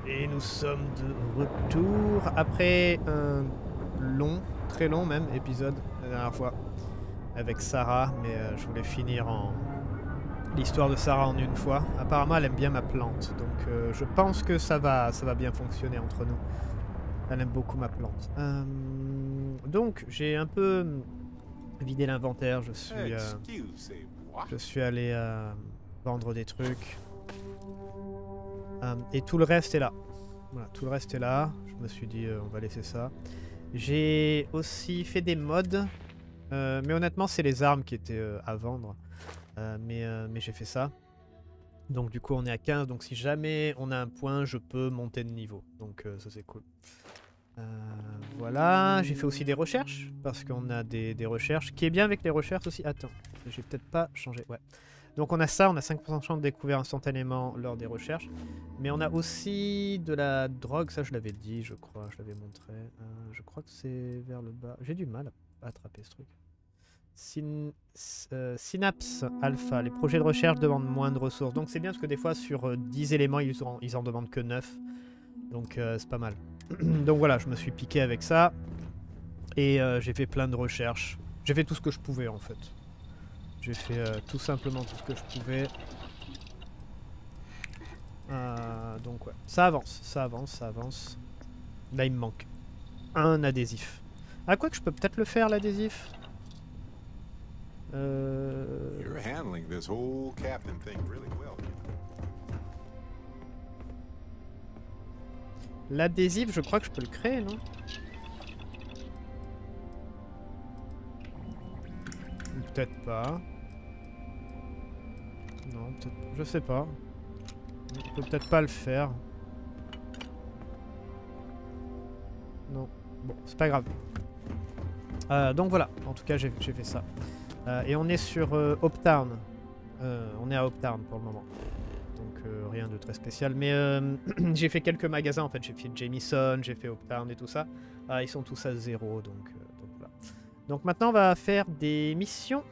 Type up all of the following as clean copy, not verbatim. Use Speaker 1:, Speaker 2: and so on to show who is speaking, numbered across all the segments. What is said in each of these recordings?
Speaker 1: Et nous sommes de retour après un long, très long même épisode la dernière fois avec Sarah, mais je voulais finir l'histoire de Sarah en une fois. Apparemment elle aime bien ma plante, donc je pense que ça va bien fonctionner entre nous. Elle aime beaucoup ma plante. Donc j'ai un peu vidé l'inventaire, je suis allé vendre des trucs. Et tout le reste est là. Voilà, tout le reste est là. Je me suis dit, on va laisser ça. J'ai aussi fait des mods. Mais honnêtement, c'est les armes qui étaient à vendre. Mais j'ai fait ça. Donc du coup, on est à 15. Donc si jamais on a un point, je peux monter de niveau. Donc ça, c'est cool. Voilà. J'ai fait aussi des recherches. Parce qu'on a des recherches. Ce qui est bien avec les recherches aussi... Attends, j'ai peut-être pas changé. Ouais. Donc on a ça, on a 5% de chance de découvrir instantanément lors des recherches. Mais on a aussi de la drogue, ça je l'avais dit, je crois, je l'avais montré. Je crois que c'est vers le bas. J'ai du mal à attraper ce truc. Synapse Alpha, les projets de recherche demandent moins de ressources. Donc c'est bien parce que des fois sur 10 éléments, ils en demandent que 9. Donc c'est pas mal. Donc voilà, je me suis piqué avec ça. Et j'ai fait plein de recherches. J'ai fait tout ce que je pouvais en fait. J'ai fait tout simplement tout ce que je pouvais. Donc ouais, ça avance, ça avance, ça avance. Là il me manque un adhésif. Ah quoi que je peux peut-être le faire l'adhésif. L'adhésif, je crois que je peux le créer, non? Peut-être pas. Non, peut-être... Je sais pas. On peut peut-être pas le faire. Non. Bon, c'est pas grave. Donc voilà, en tout cas j'ai fait ça. Et on est sur Uptown. On est à Uptown pour le moment. Donc rien de très spécial. Mais j'ai fait quelques magasins en fait. J'ai fait Jamieson, j'ai fait Uptown et tout ça. Ils sont tous à 0, donc voilà. Donc maintenant on va faire des missions.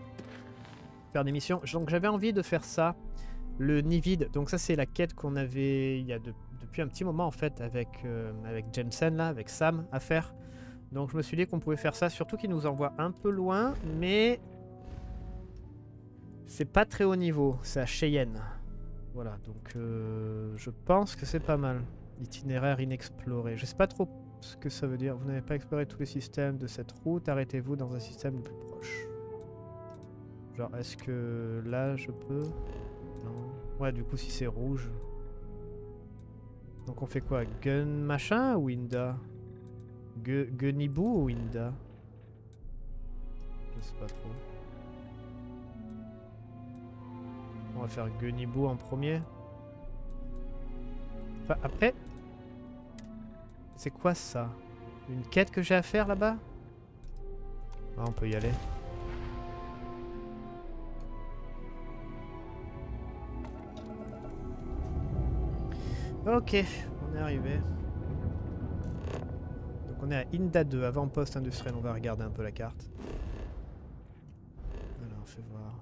Speaker 1: Donc j'avais envie de faire ça. Le nid vide. Donc ça c'est la quête qu'on avait il y a depuis un petit moment en fait avec Jensen là, avec Sam à faire. Donc je me suis dit qu'on pouvait faire ça, surtout qu'il nous envoie un peu loin, mais c'est pas très haut niveau, c'est à Cheyenne. Voilà, donc je pense que c'est pas mal. Itinéraire inexploré. Je sais pas trop ce que ça veut dire. Vous n'avez pas exploré tous les systèmes de cette route, arrêtez-vous dans un système le plus proche. Genre, est-ce que là je peux? Non. Ouais, du coup, si c'est rouge. Donc on fait quoi? Gun machin ou Inda? Gunibou ou Inda? Je sais pas trop. On va faire Gunibou en premier. Enfin, après... C'est quoi ça? Une quête que j'ai à faire là-bas? Ah, on peut y aller. Ok, on est arrivé. Donc on est à Inda 2, avant-poste industriel. On va regarder un peu la carte. Alors, fais voir.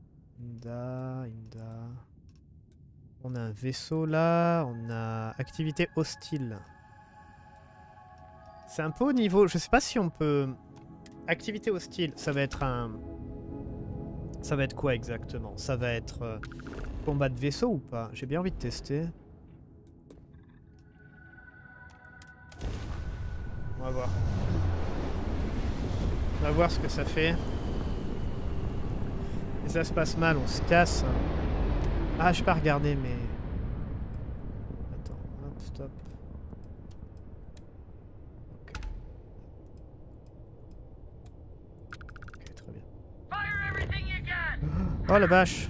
Speaker 1: Inda. On a un vaisseau là. On a activité hostile. C'est un peu au niveau... Je sais pas si on peut... Activité hostile, ça va être un... Ça va être quoi exactement? Ça va être combat de vaisseau ou pas? J'ai bien envie de tester. On va voir. On va voir ce que ça fait. Et ça se passe mal, on se casse. Ah, je peux pas regarder, mais... Attends, hop, stop. Ok. Ok, très bien. Oh la vache!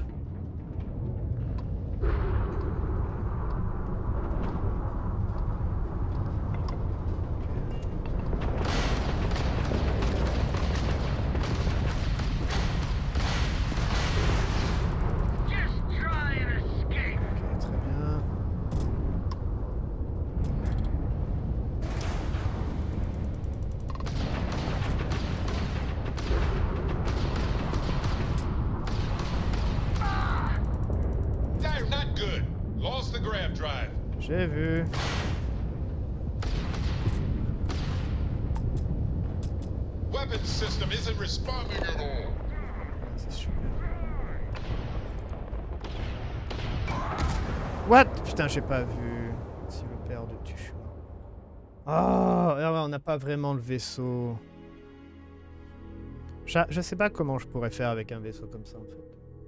Speaker 1: J'ai vu.
Speaker 2: Weapons system isn't responding at all.
Speaker 1: C'est super. What? Putain, j'ai pas vu. Si le père de Tuchou. Oh, on n'a pas vraiment le vaisseau. Je sais pas comment je pourrais faire avec un vaisseau comme ça en fait.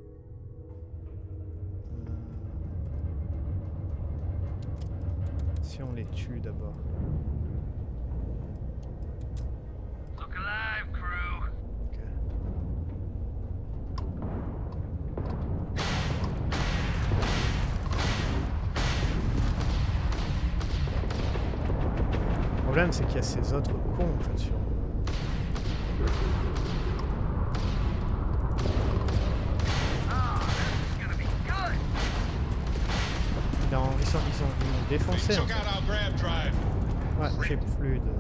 Speaker 1: Si on les tue d'abord.
Speaker 3: Look alive, crew.
Speaker 1: Ok. Le problème c'est qu'il y a ces autres cons en fait sur. Ils ont défoncé. En fait. Ouais, j'ai plus de.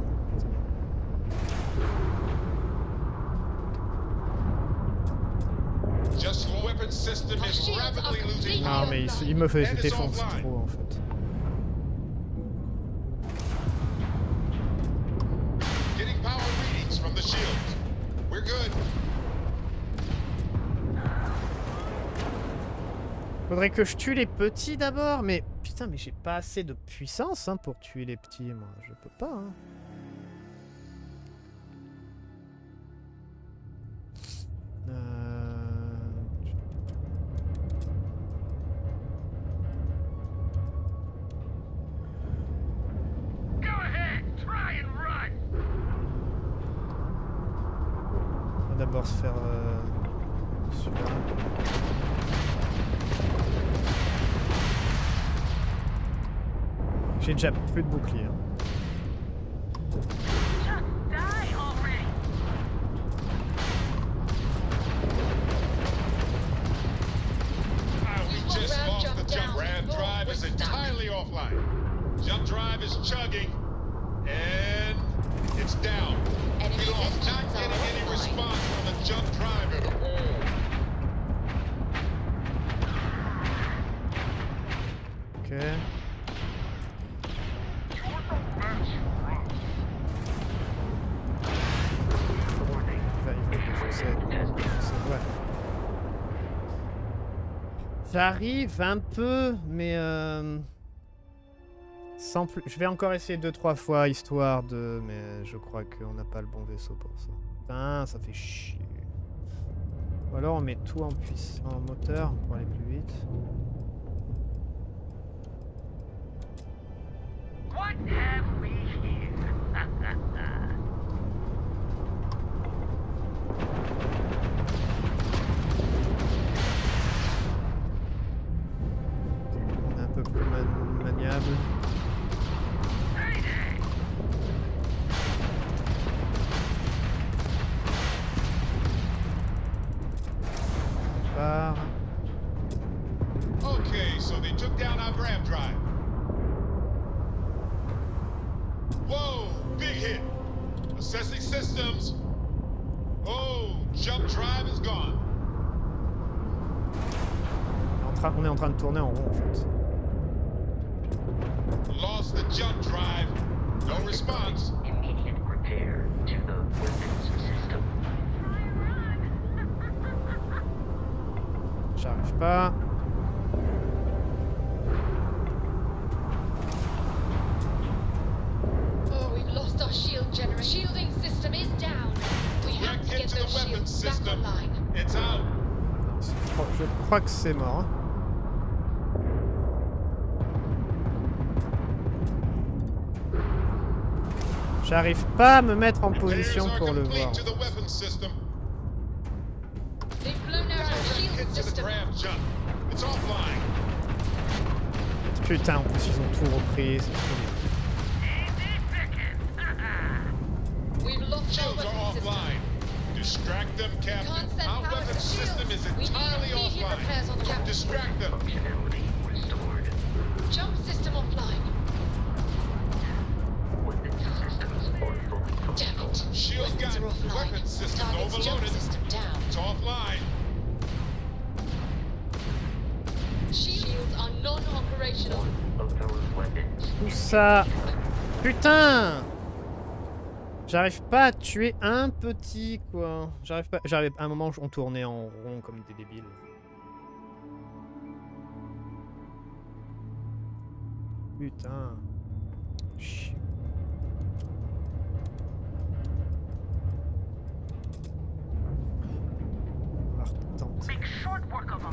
Speaker 1: Non mais il me fait défoncer trop en fait. Faudrait que je tue les petits d'abord, mais putain, mais j'ai pas assez de puissance hein, pour tuer les petits, moi. Je peux pas. Hein. On va d'abord se faire celui-là. J'ai déjà plus de bouclier. Hein.
Speaker 2: Jump drive is chugging, and it's down. We lost not getting any response from the jump drive at all.
Speaker 1: Ok. J'arrive un peu, mais sans plus. Je vais encore essayer 2-3 fois histoire de, mais je crois qu'on n'a pas le bon vaisseau pour ça. Putain, ça fait chier. Ou alors on met tout en puissance, en moteur pour aller plus vite.
Speaker 3: What have we here?
Speaker 1: Un peu plus maniable.
Speaker 2: Okay, so they took down our grab drive. Whoa, big hit. Assessing systems. Oh, jump drive is gone.
Speaker 1: On est en train de tourner en rond en fait.
Speaker 2: Lost the jump drive. No response.
Speaker 4: Immediate repair to the weapons system.
Speaker 1: J'arrive pas.
Speaker 5: Oh, we've lost our shield generator. Shielding system is down. We have to get those shields back online.
Speaker 2: It's out.
Speaker 1: Je crois que c'est mort. Hein. J'arrive pas à me mettre en position pour le voir. Putain, en plus ils ont tout repris.
Speaker 2: Shields are offline. Distract them, Captain. Our weapons system is entirely offline. Distract them.
Speaker 4: Functionality restored.
Speaker 5: Jump system offline.
Speaker 4: Weapons systems are fully functional.
Speaker 5: Damn it.
Speaker 2: Shields got
Speaker 5: Weapons are offline.
Speaker 2: weapons system
Speaker 5: Target's jump
Speaker 2: overloaded.
Speaker 5: system down.
Speaker 2: It's offline.
Speaker 5: Shields are non-operational.
Speaker 4: One of our weapons
Speaker 1: Où ça? Putain! J'arrive pas à tuer un petit, quoi. J'arrive pas... J'arrive... À un moment, on tournait en rond comme des débiles. Putain. Chier. On va retenter.
Speaker 3: Make short work of them.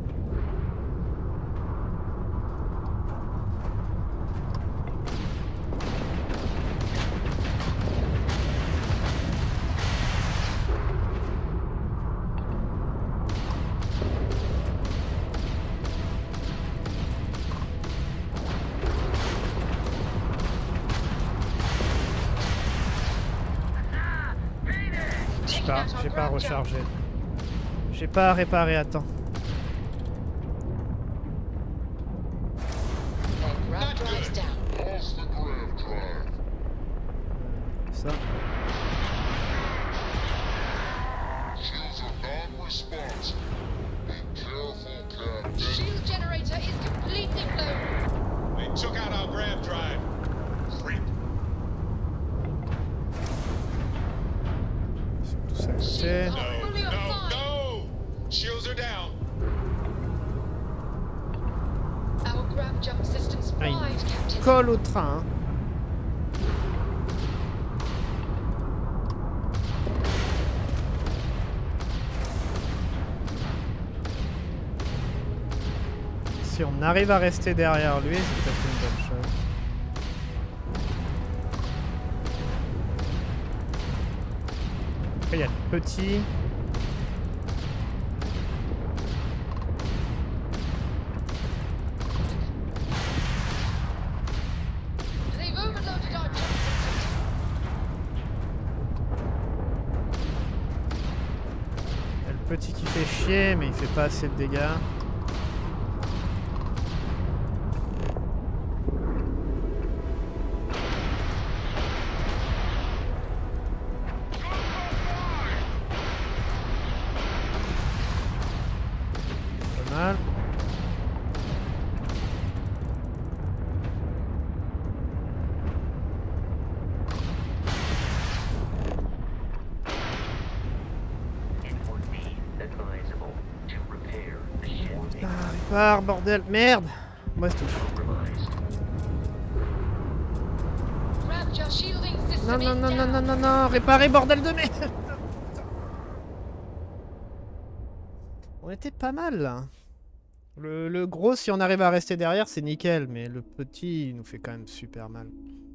Speaker 1: J'ai pas rechargé. J'ai pas réparé à temps. Ça.
Speaker 5: Shield generator is completely blown.
Speaker 2: They took out our grav drive. Creep.
Speaker 1: Tout ça à côté.
Speaker 2: No! Shields are down.
Speaker 5: Our grav jump system's
Speaker 1: Ah, il
Speaker 5: fried, Captain.
Speaker 1: colle au train. Hein. Si on arrive à rester derrière lui, c'est peut-être une bonne chose. Après, il y a le petit.
Speaker 5: They've overloaded our jump system.
Speaker 1: Il y a le petit qui fait chier, mais il fait pas assez de dégâts. Ah, bordel, merde! Moi, c'est tout.
Speaker 5: Grav jump shielding system
Speaker 1: Non, non,
Speaker 5: is
Speaker 1: non, non,
Speaker 5: down.
Speaker 1: non, non, non, réparer, bordel de merde! On était pas mal, là. Le gros, si on arrive à rester derrière, c'est nickel, mais le petit, il nous fait quand même super mal.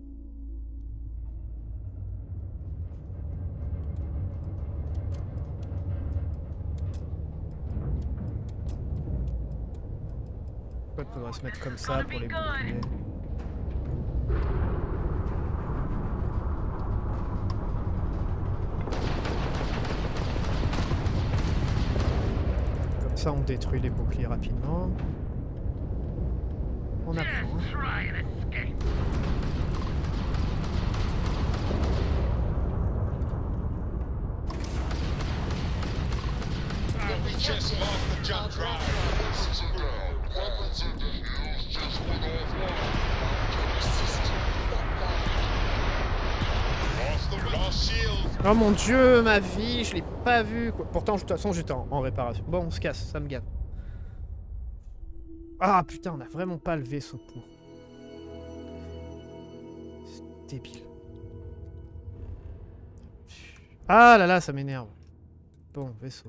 Speaker 1: Pourquoi il faudrait se mettre comme ça pour les boucler? Comme ça, on détruit les boucliers rapidement. On apprend. Hein.
Speaker 3: Try and escape.
Speaker 2: We just lost the jump drive. Weapons are down. Weapons are down. Shields just went offline. Lost shield.
Speaker 1: Oh mon dieu, ma vie, je l'ai pas vu. Quoi. Pourtant, de toute façon, j'étais en réparation. Bon, on se casse, ça me gave. Ah putain, on a vraiment pas le vaisseau pour. C'est débile. Ah là là, ça m'énerve. Bon, vaisseau.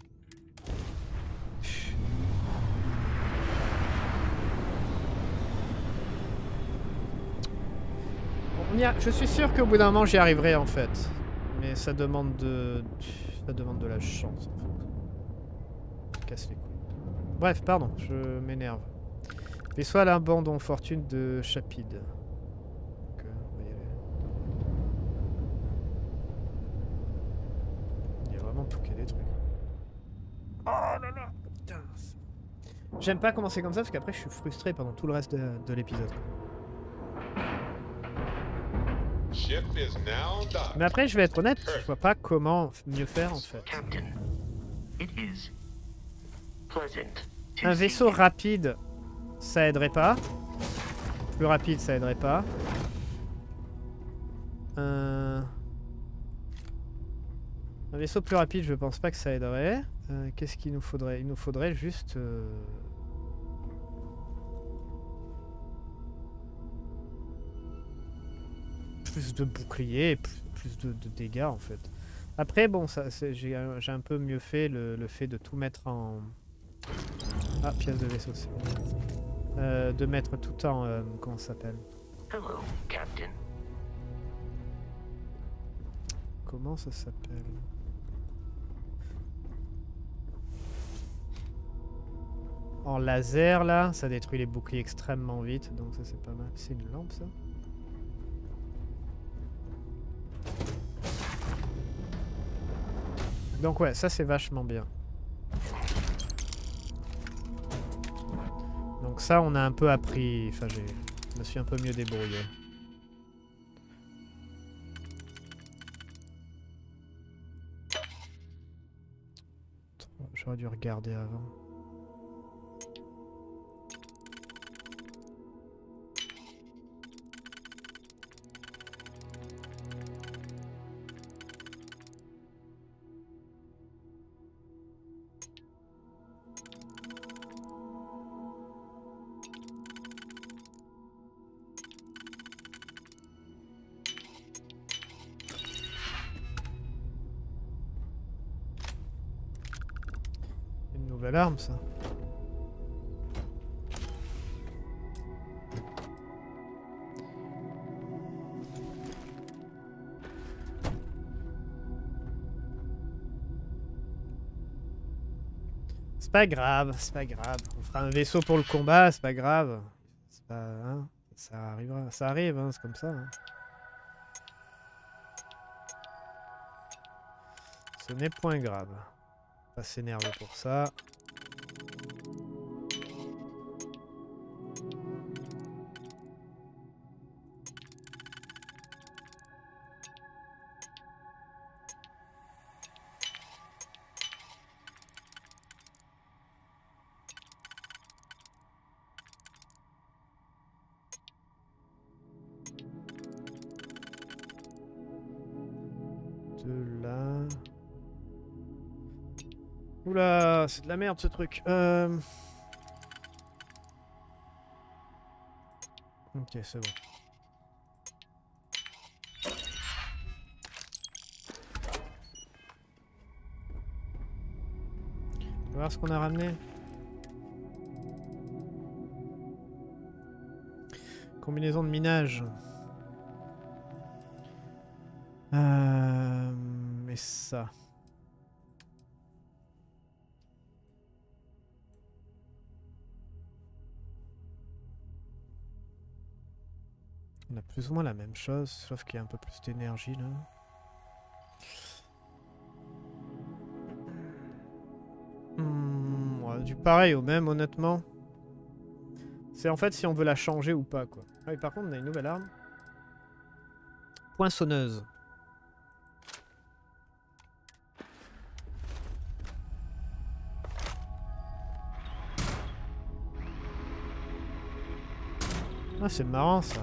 Speaker 1: Je suis sûr qu'au bout d'un moment, j'y arriverai en fait. Mais ça demande de... Ça demande de la chance en fait. Casse les couilles. Bref, pardon, je m'énerve. Vaisseau à l'abandon, fortune de Chapide. Donc, on va y aller. Il y a vraiment tout qui est détruit. Oh là là, putain. J'aime pas commencer comme ça parce qu'après je suis frustré pendant tout le reste de l'épisode. Mais après, je vais être honnête, je vois pas comment mieux faire en fait. Un vaisseau rapide, ça aiderait pas. plus rapide, ça aiderait pas. Un vaisseau plus rapide, je pense pas que ça aiderait. Qu'est-ce qu'il nous faudrait? Il nous faudrait juste... plus de boucliers et plus de dégâts en fait. Après bon, j'ai un peu mieux fait le fait de tout mettre en... Ah, pièce de vaisseau, c'est bon. De mettre tout en... comment ça s'appelle?
Speaker 4: Hello, Captain.
Speaker 1: Comment ça s'appelle? En laser là, ça détruit les boucliers extrêmement vite, donc ça c'est pas mal. C'est une lampe ça? Donc ouais, ça c'est vachement bien. Donc ça on a un peu appris, enfin je me suis un peu mieux débrouillé. J'aurais dû regarder avant. Nouvelle arme ça. C'est pas grave, c'est pas grave. On fera un vaisseau pour le combat, c'est pas grave. C'est pas, hein, ça arrivera, ça arrive, hein, c'est comme ça. Hein. Ce n'est point grave. Pas s'énerver pour ça. De là. Oula, c'est de la merde ce truc. Ok, c'est bon. On va voir ce qu'on a ramené. Combinaison de minage. Et ça. On a plus ou moins la même chose, sauf qu'il y a un peu plus d'énergie là. Ouais, du pareil au même, honnêtement. C'est en fait si on veut la changer ou pas, quoi. Ah oui, par contre, on a une nouvelle arme. Poinçonneuse. Ah, c'est marrant ça.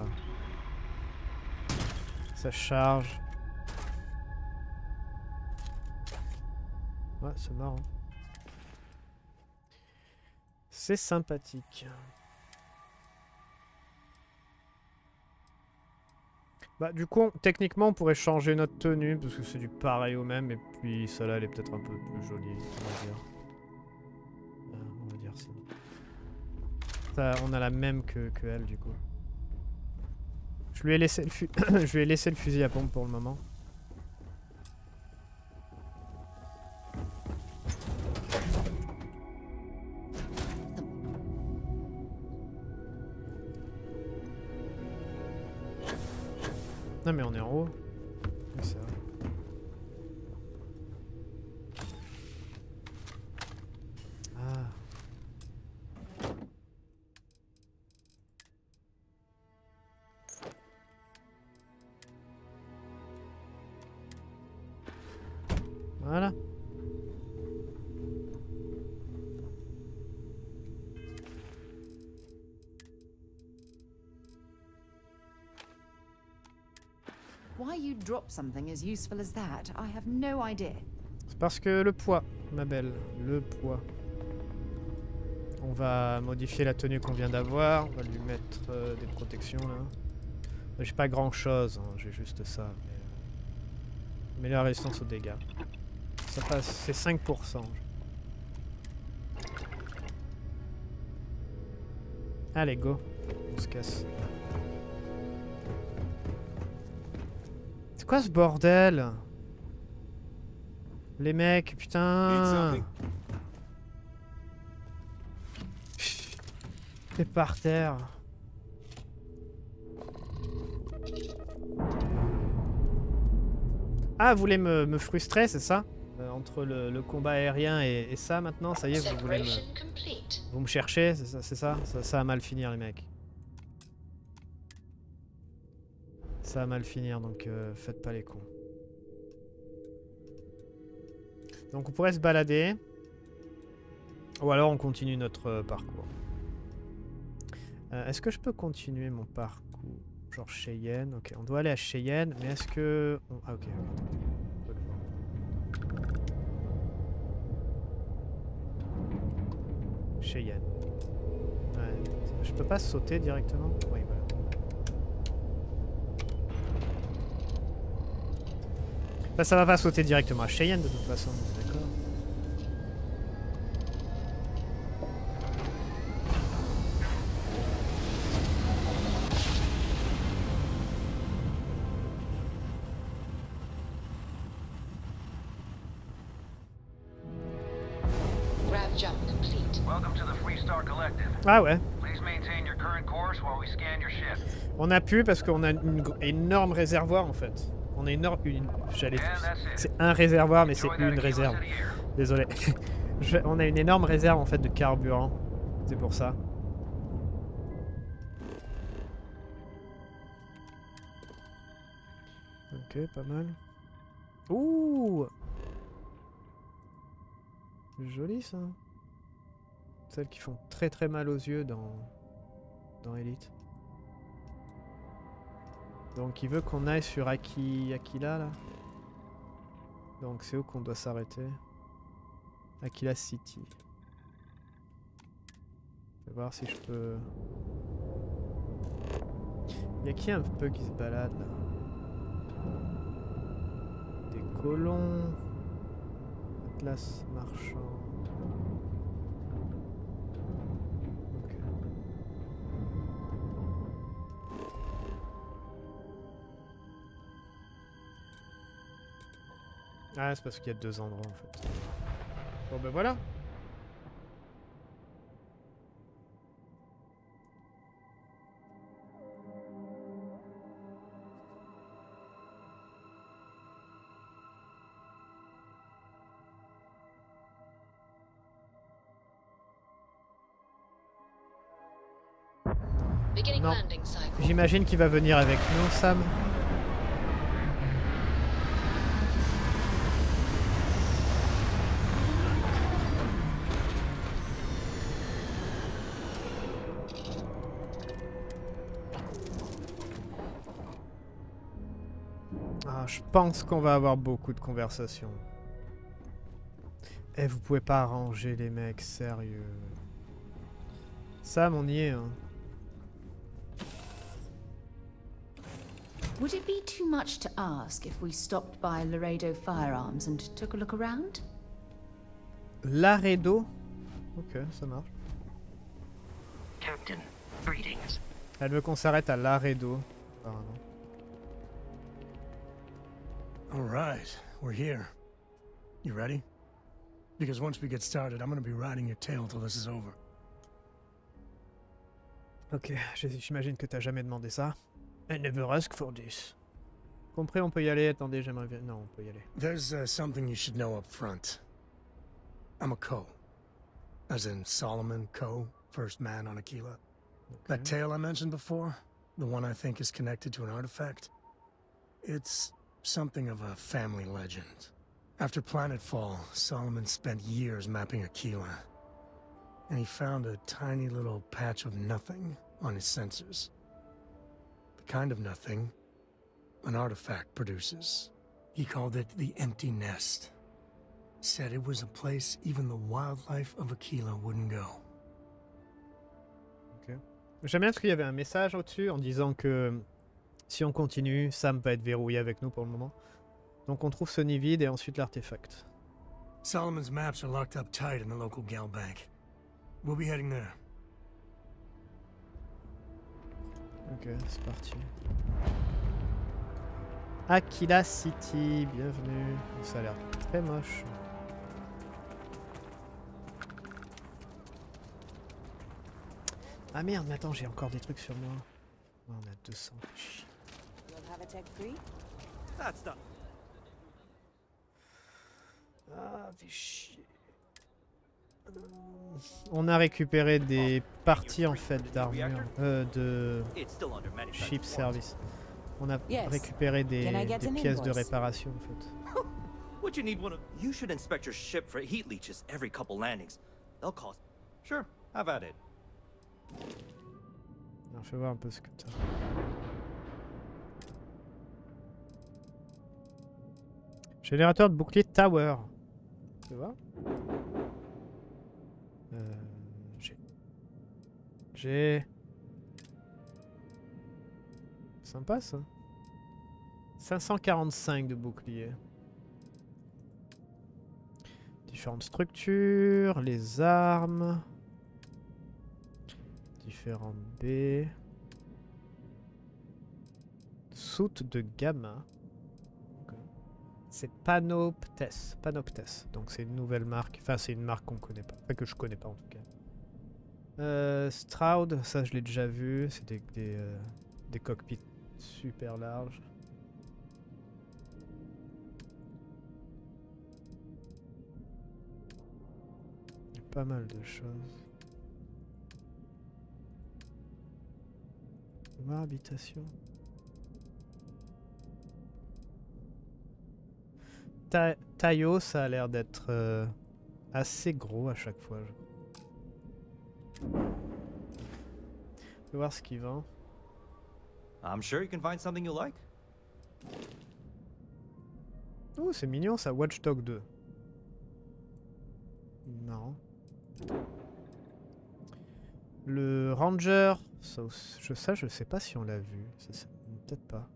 Speaker 1: Ça charge. Ouais, c'est marrant. C'est sympathique. Bah du coup, techniquement, on pourrait changer notre tenue, parce que c'est du pareil au même, et puis celle-là, elle est peut-être un peu plus jolie, on va dire ça. Ça, on a la même que elle, du coup. Je lui ai laissé je lui ai laissé le fusil à pompe pour le moment. Non mais on est en haut. Oui, c'est vrai. Ah. Voilà.
Speaker 6: Why you drop something as useful as that, I have no idea.
Speaker 1: C'est parce que le poids, ma belle, le poids. On va modifier la tenue qu'on vient d'avoir, on va lui mettre des protections là. J'ai pas grand chose, hein, j'ai juste ça. Mais la résistance aux dégâts. Ça passe, c'est 5%. Allez, go. On se casse. C'est quoi ce bordel? Les mecs, putain. T'es par terre. Ah, vous voulez me frustrer, c'est ça? Entre le combat aérien et ça, maintenant, ça y est, vous voulez vous me cherchez, c'est ça, ça va mal finir, les mecs. Ça va mal finir, donc faites pas les cons. Donc on pourrait se balader. Ou alors on continue notre parcours. Est-ce que je peux continuer mon parcours? Genre Cheyenne, ok, on doit aller à Cheyenne, mais est-ce que... Ah ok, on peut le voir. Cheyenne. Ouais, je peux pas sauter directement? Oui, voilà. Bah, ça va pas sauter directement à Cheyenne de toute façon, d'accord. Ah ouais. On a pu parce qu'on a une énorme réservoir en fait. On a c'est un réservoir mais c'est une réserve. Désolé. On a une énorme réserve en fait de carburant. C'est pour ça. Ok, pas mal. Ouh! Joli ça. Celles qui font très très mal aux yeux dans Elite. Donc il veut qu'on aille sur Aquila là. Donc c'est où qu'on doit s'arrêter? Aquila City. Je vais voir si je peux... Il y a qui un peu qui se balade là? Des colons. Atlas marchand. Ah, c'est parce qu'il y a deux endroits en fait. Bon ben voilà. Non. J'imagine qu'il va venir avec nous, Sam. Ah, je pense qu'on va avoir beaucoup de conversations. Eh, vous pouvez pas arranger les mecs, sérieux. Sam, on y est, hein.
Speaker 6: Would it be too much to ask if we stopped by Laredo Firearms and took a look around?
Speaker 1: Laredo? Ok, ça marche.
Speaker 4: Captain, greetings.
Speaker 1: Elle veut qu'on s'arrête à Laredo, apparemment.
Speaker 7: All right, we're here. You ready? Because once we get started, I'm gonna be riding your tail till this is over.
Speaker 1: Ok, j'imagine que t'as jamais demandé ça. I never ask for this. Compris, on peut y aller. Attendez, j'aimerais bien... Non, on peut y aller.
Speaker 7: There's something you should know up front. I'm a Coe. As in Solomon Coe, first man on Aquila. Okay. That tale I mentioned before, the one I think is connected to an artifact, it's something of a family legend. After Planetfall, Solomon spent years mapping Aquila. And he found a tiny little patch of nothing on his sensors. Kind of nothing, an artifact produces. He called it the Empty Nest. Said it was a place even the wildlife of Aquila wouldn't go.
Speaker 1: Ok. J'aime bien parce qu'il y avait un message au-dessus en disant que si on continue, Sam va être verrouillé avec nous pour le moment. Donc on trouve ce nid vide et ensuite l'artefact.
Speaker 7: Solomon's maps are locked up tight in the local gal bank. We'll be heading there.
Speaker 1: Ok, c'est parti. Aquila City, bienvenue. Ça a l'air très moche. Ah merde, mais attends, j'ai encore des trucs sur moi. Oh, on a 200. Chut. Ah, fais chier. On a récupéré des parties en fait d'armure, de ship service. On a récupéré des pièces de réparation en fait.
Speaker 8: What you need one of? You should inspect your ship for heat leeches every couple landings. They'll cost. Sure, have at it.
Speaker 1: Alors, fais voir un peu ce que t'as. Générateur de bouclier Tower. Tu vois? J'ai... Sympa ça. 545 de bouclier. Différentes structures, les armes. Différentes baies. Soute de gamma. C'est Panoptes. Panoptes. Donc c'est une nouvelle marque. Enfin c'est une marque qu'on connaît pas. Enfin que je connais pas en tout cas. Stroud, ça je l'ai déjà vu. C'est des cockpits super larges. Il y a pas mal de choses. Voir habitation. Tayo, ça a l'air d'être assez gros à chaque fois. Je vais voir ce qu'il vend.
Speaker 8: I'm sure you can find something you like.
Speaker 1: Oh, c'est mignon ça, Watch Dogs 2. Non. Le Ranger, ça, je sais pas si on l'a vu. Peut-être pas.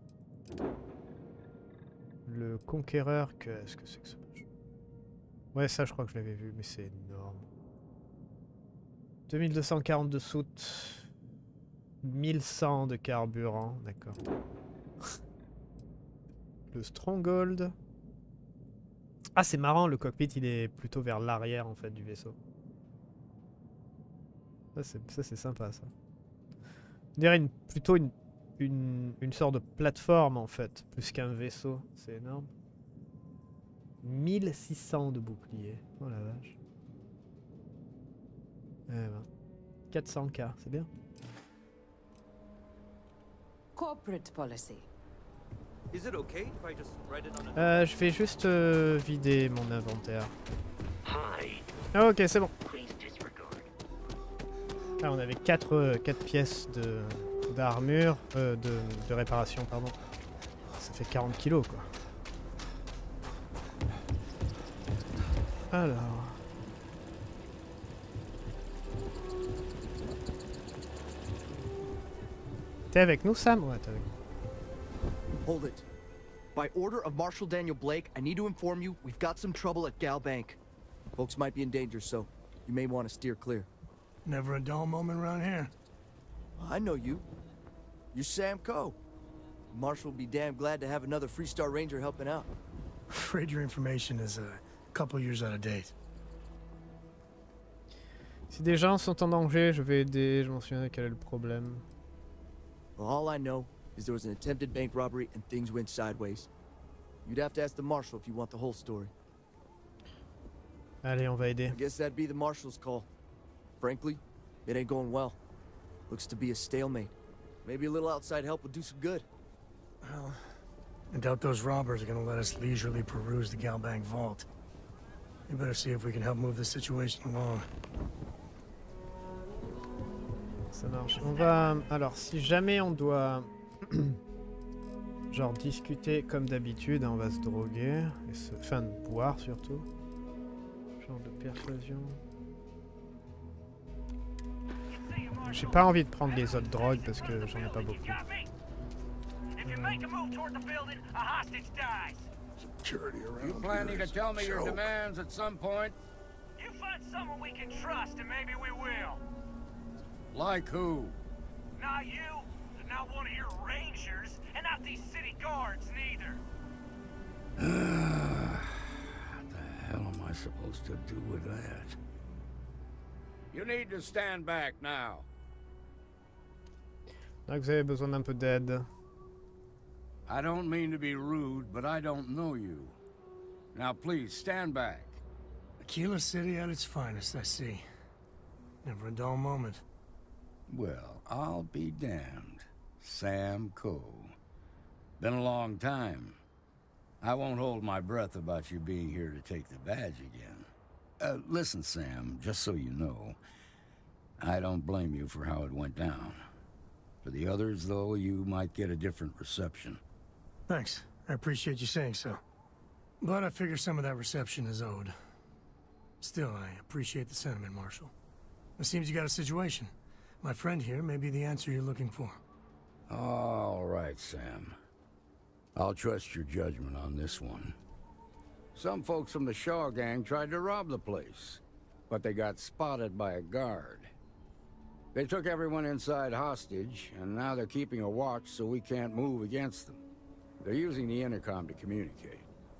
Speaker 1: Le Conquéreur, qu'est-ce que c'est que ça? Ouais, ça je crois que je l'avais vu, mais c'est énorme. 2242 soutes. 1100 de carburant, d'accord. Le Stronghold. Ah, c'est marrant, le cockpit il est plutôt vers l'arrière en fait du vaisseau. Ça c'est sympa ça. On dirait plutôt une sorte de plateforme en fait, plus qu'un vaisseau. C'est énorme. 1600 de bouclier. Oh la vache. Eh ben. 400K, c'est bien.
Speaker 9: Corporate policy.
Speaker 8: Is it okay if I just write it on a...
Speaker 1: Je vais juste vider mon inventaire.
Speaker 4: Hi.
Speaker 1: Ah, ok, c'est bon.
Speaker 4: Please disregard.
Speaker 1: Ah, on avait 4 pièces d'armure, de réparation, pardon. Ça fait 40 kilos, quoi. Alors... T'es avec nous, Sam? Ouais, t'es avec nous.
Speaker 10: Hold it. By order of Marshal Daniel Blake, I need to inform you we've got some trouble at Gal Bank. Folks might be in danger, so you may want to steer clear.
Speaker 7: Never a dull moment around here.
Speaker 10: I know you. You're Sam Coe. Marshal will be damn glad to have another Freestar Ranger helping out.
Speaker 7: Afraid your information is a couple years out of date.
Speaker 1: Si des gens sont en danger, je vais aider. Je m'en souviens quel est le problème.
Speaker 10: Well, all I know is there was an attempted bank robbery and things went sideways. You'd have to ask the Marshal if you want the whole story.
Speaker 1: Allez, on va aider.
Speaker 10: I guess that'd be the Marshal's call. Frankly, it ain't going well. Looks to be a stalemate. Maybe a little outside help would do some good.
Speaker 7: Well, I doubt those robbers are gonna let us leisurely peruse the Gal Bank vault. We better see if we can help move the situation along.
Speaker 1: Ça marche. On va... Alors, si jamais on doit Genre discuter comme d'habitude, on va se droguer, et enfin boire surtout. Genre de persuasion. J'ai pas envie de prendre les autres drogues parce que j'en ai pas beaucoup.
Speaker 11: You planning to tell me your demands at some point? You find someone we can trust and maybe we will. Like who? Not you, not one of your rangers, and not these city guards neither. What the hell am I supposed to do with that? You need to stand back now.
Speaker 1: Donc vous avez besoin d'un peu d'aide.
Speaker 11: I don't mean to be rude, but I don't know you. Now please, stand back.
Speaker 7: Aquila City at its finest, I see. Never a dull moment.
Speaker 11: Well, I'll be damned. Sam Coe. Been a long time. I won't hold my breath about you being here to take the badge again. Listen, Sam, just so you know, I don't blame you for how it went down. For the others, though, you might get a different reception.
Speaker 7: Thanks. I appreciate you saying so. But I figure some of that reception is owed. Still, I appreciate the sentiment, Marshal. It seems you got a situation. My friend here may be the answer you're looking for.
Speaker 11: All right, Sam. I'll trust your judgment on this one. Some folks from the Shaw gang tried to rob the place, but they got spotted by a guard. They took everyone inside hostage, and now they're keeping a watch so we can't move against them. They're using the intercom to communicate.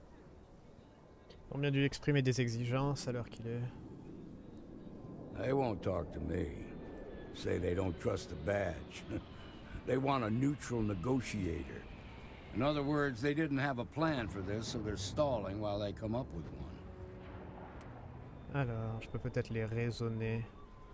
Speaker 1: On vient de lui exprimer des exigences à l'heure qu'il est.
Speaker 11: They won't talk to me. Say they don't trust the badge. They want a neutral negotiator. In other words, they didn't have a plan for this, so they're stalling while they come up with one.
Speaker 1: Alors, je peux peut-être les raisonner.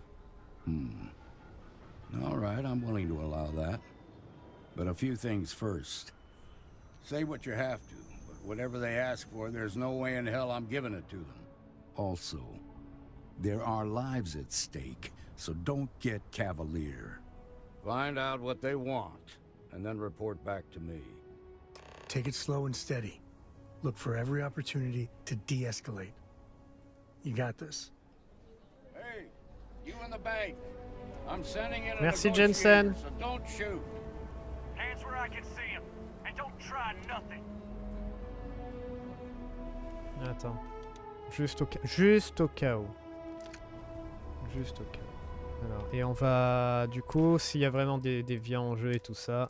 Speaker 11: All right, I'm willing to allow that. But a few things first. Say what you have to, but whatever they ask for, there's no way in hell I'm giving it to them. Also, there are lives at stake, so don't get cavalier. Find out what they want, and then report back to me.
Speaker 7: Take it slow and steady. Look for every opportunity to de-escalate. You got this.
Speaker 11: Hey, you in the bank. I'm sending in a
Speaker 1: Merci,
Speaker 11: negotiator,
Speaker 1: Jensen.
Speaker 11: so don't shoot.
Speaker 3: Hands where I can see him, and don't try nothing.
Speaker 1: Attends. Juste au cas où. Juste au cas où. Alors, et on va... Du coup, s'il y a vraiment des viands en jeu et tout ça...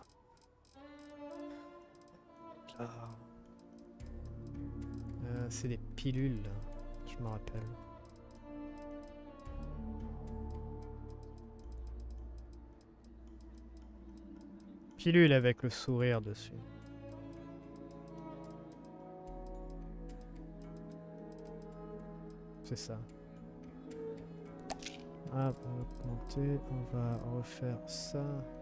Speaker 1: c'est des pilules, je me rappelle. Pilule avec le sourire dessus. C'est ça. Ah, on va augmenter, on va refaire ça.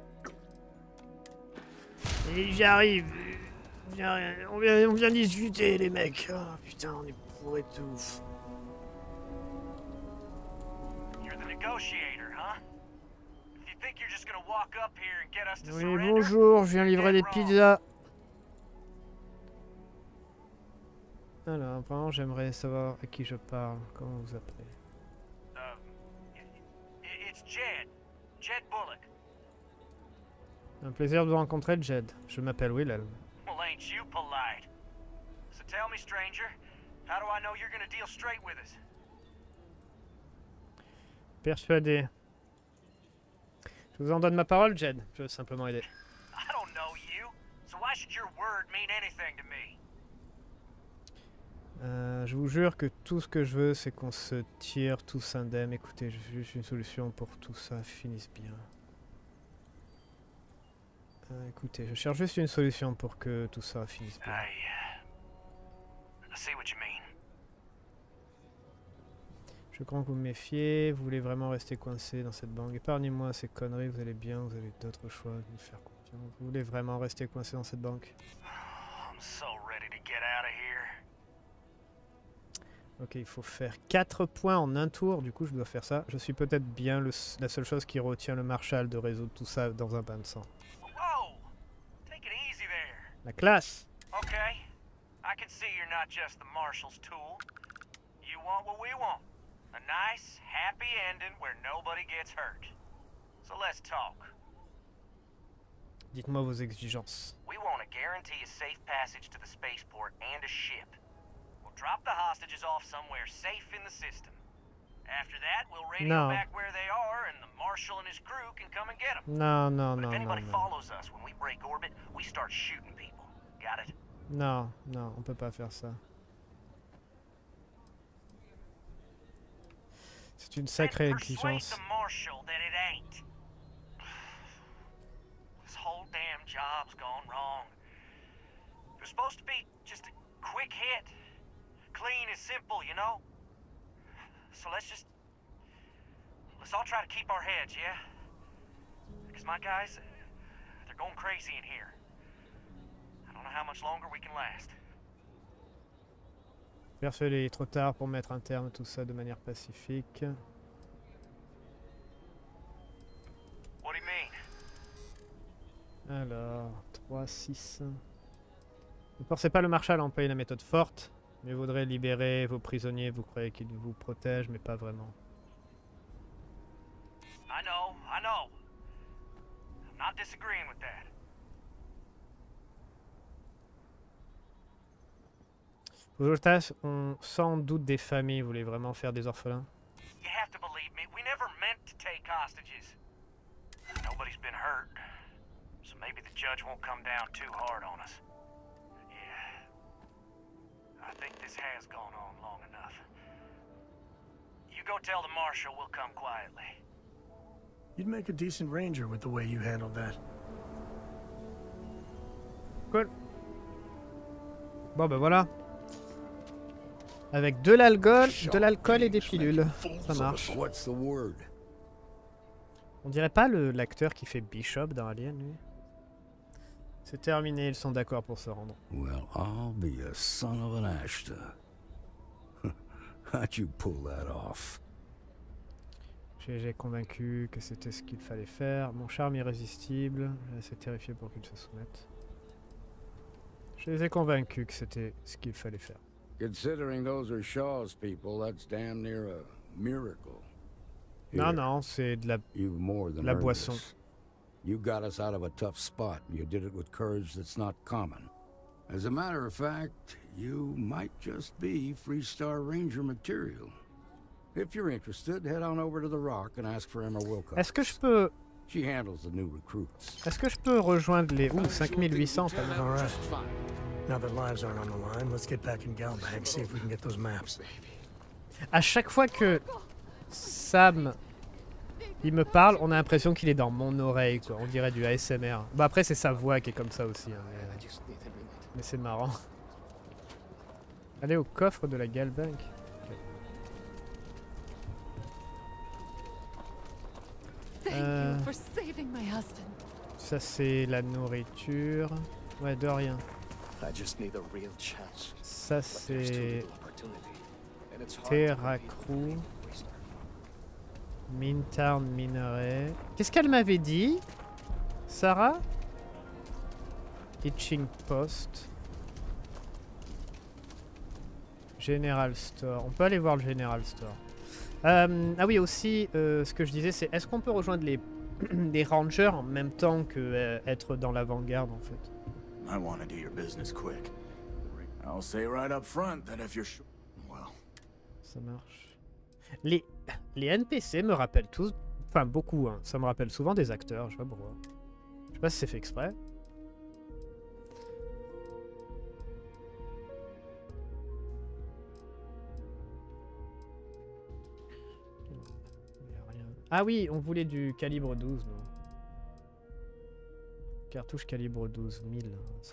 Speaker 1: Et j'arrive. On vient discuter les mecs. Oh, putain, on est bourrés de ouf.
Speaker 3: You're the negotiator, huh? If you think you're just gonna walk up here and get us to
Speaker 1: Oui,
Speaker 3: surrender,
Speaker 1: bonjour, je viens livrer des pizzas. Alors, apparemment, j'aimerais savoir à qui je parle. Comment vous appelez?
Speaker 3: It's Jed. Jed Bullock.
Speaker 1: Un plaisir de vous rencontrer, Jed. Je m'appelle Wilhelm.
Speaker 3: Well, ain't you polite? So tell me, stranger, how do I know you're gonna deal straight with us?
Speaker 1: Persuadé. Je vous en donne ma parole, Jed. Je veux simplement aider.
Speaker 3: I don't know you, so why should your word mean anything to me?
Speaker 1: Je vous jure que tout ce que je veux, c'est qu'on se tire tous indemnes. Écoutez, j'ai juste une solution pour que tout ça finisse bien. Écoutez, je cherche juste une solution pour que tout ça finisse bien.
Speaker 3: I see what you mean.
Speaker 1: Je crois que vous me méfiez, vous voulez vraiment rester coincé dans cette banque. Épargnez-moi ces conneries, vous allez bien, vous avez d'autres choix, de me faire confiance. Vous voulez vraiment rester coincé dans cette banque?
Speaker 3: I'm so ready to get out of here.
Speaker 1: Ok, il faut faire 4 points en un tour, du coup je dois faire ça. Je suis peut-être bien la seule chose qui retient le Marshal de résoudre tout ça dans un bain de sang.
Speaker 3: Whoa! Take it easy there.
Speaker 1: La classe.
Speaker 3: Okay, I can see you're not just the Marshal's tool. You want what we want. A nice, happy ending where nobody gets hurt. So let's talk.
Speaker 1: Dites-moi vos exigences.
Speaker 3: We want to guarantee a safe passage to the spaceport and a ship. We'll drop the hostages off somewhere safe in the system. After that, we'll radio back where they are, and the Marshal and his crew can come and get them.
Speaker 1: Non.
Speaker 3: But if anybody follows us when we break orbit, we start shooting people. Got it?
Speaker 1: Non, on peut pas faire ça. C'est une sacrée exigence.
Speaker 3: The Marshal that it ain't. This whole damn job's gone wrong. It was supposed to be just a quick hit. Clean and simple, you know? So let's all try to keep our heads, yeah? Because my guys, they're going crazy in here. I don't know how much longer we can last.
Speaker 1: Persuadé, il est trop tard pour mettre un terme à tout ça de manière pacifique.
Speaker 3: What do you mean?
Speaker 1: Alors, 3, 6. Ne forcez pas le Marshal à employer la méthode forte. Mais vaudrait libérer vos prisonniers, vous croyez qu'ils vous protègent, mais pas vraiment.
Speaker 3: I know. I'm not disagreeing with that.
Speaker 1: Vos otages ont sans doute des familles, vous voulez vraiment faire des orphelins?
Speaker 3: You have to believe me, we never meant to take hostages. Nobody's been hurt, so maybe the judge won't come down too hard on us. I think this has gone on long enough. You go tell the Marshal we'll come quietly.
Speaker 7: You'd make a decent ranger with the way you handled that.
Speaker 1: Cool. Bon ben voilà. Avec de l'alcool et des pilules. Ça marche. On dirait pas l'acteur qui fait Bishop dans Alien, lui. C'est terminé, ils sont d'accord pour se rendre.
Speaker 11: Well, I'll be a son of an Ashta. How'd you pull that off?
Speaker 1: J'ai convaincu que c'était ce qu'il fallait faire. Mon charme irrésistible. J'ai assez terrifié pour qu'ils se soumettent. Je les ai convaincus que c'était ce qu'il fallait faire.
Speaker 11: Considering those are Shaw's people, that's damn near a miracle.
Speaker 1: Non, c'est de la boisson.
Speaker 11: You got us out of a tough spot, and you did it with courage that's not common. As a matter of fact, you might just be Freestar Ranger material. If you're interested, head on over to the Rock and ask for Emma Wilcox.
Speaker 1: Est-ce que je peux...
Speaker 11: She handles the new recruits.
Speaker 1: Est-ce que je peux rejoindre les... 5800 pas mal.
Speaker 7: All right. Now that lives aren't on the line, let's get back in Galbank, see if we can get those maps.
Speaker 1: À chaque fois que Sam... il me parle, on a l'impression qu'il est dans mon oreille, quoi. On dirait du ASMR. Bah après, c'est sa voix qui est comme ça aussi. Hein, mais c'est marrant. Allez au coffre de la Galbank. Ça c'est la nourriture. Ouais, de rien. Ça c'est Terracrou. Mintown minerai. Qu'est-ce qu'elle m'avait dit, Sarah? Hitching Post. General Store. On peut aller voir le General Store. Ah oui, aussi, ce que je disais, c'est est-ce qu'on peut rejoindre les rangers en même temps que être dans l'avant-garde, en fait?
Speaker 12: I want to do your business quick. I'll say right up front that if you're well.
Speaker 1: Ça marche. Les NPC me rappellent tous, enfin beaucoup, hein. Ça me rappelle souvent des acteurs, je sais pas pourquoi. Je sais pas si c'est fait exprès. Ah oui, on voulait du calibre 12, non? Cartouche calibre 12, 1000.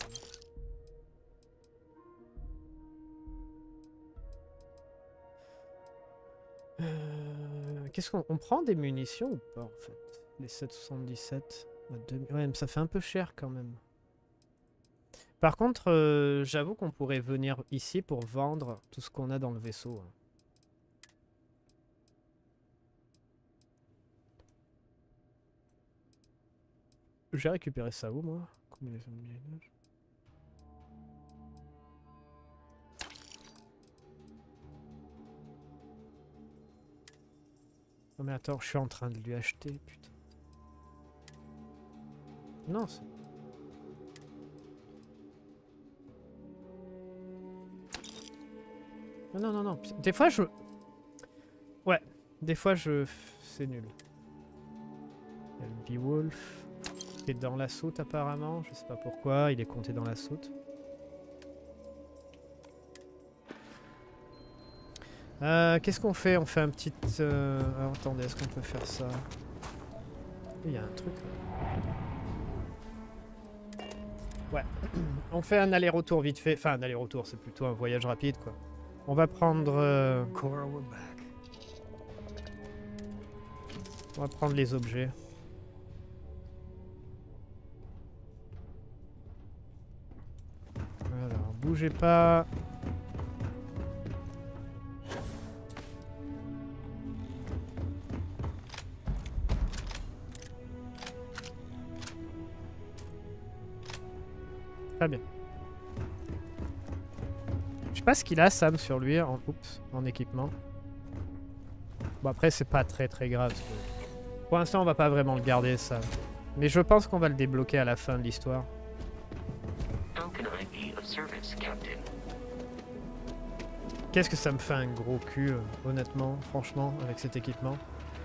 Speaker 1: Qu'est-ce qu'on prend des munitions ou pas en fait? Les 7,77. Ouais, mais ça fait un peu cher quand même. Par contre, j'avoue qu'on pourrait venir ici pour vendre tout ce qu'on a dans le vaisseau. Hein. J'ai récupéré ça où, moi? Combinaison de millage. Oh mais attends, je suis en train de lui acheter, putain. Non, c'est... Non, non, non. Des fois, je... Ouais, des fois, je... C'est nul. Il y a le Beowulf qui est dans la soute, apparemment. Je sais pas pourquoi, il est compté dans la soute. Qu'est-ce qu'on fait? On fait un petit... Alors, attendez, est-ce qu'on peut faire ça? Il y a un truc là. Ouais. On fait un aller-retour vite fait. Enfin, un aller-retour, c'est plutôt un voyage rapide, quoi. On va prendre... On va prendre les objets. Alors, bougez pas. Très bien. Je sais pas ce qu'il a, Sam, sur lui, en équipement. Bon, après, c'est pas très grave. Parce que pour l'instant, on va pas vraiment le garder, ça. Mais je pense qu'on va le débloquer à la fin de l'histoire. Qu'est-ce que ça me fait un gros cul, honnêtement, franchement, avec cet équipement.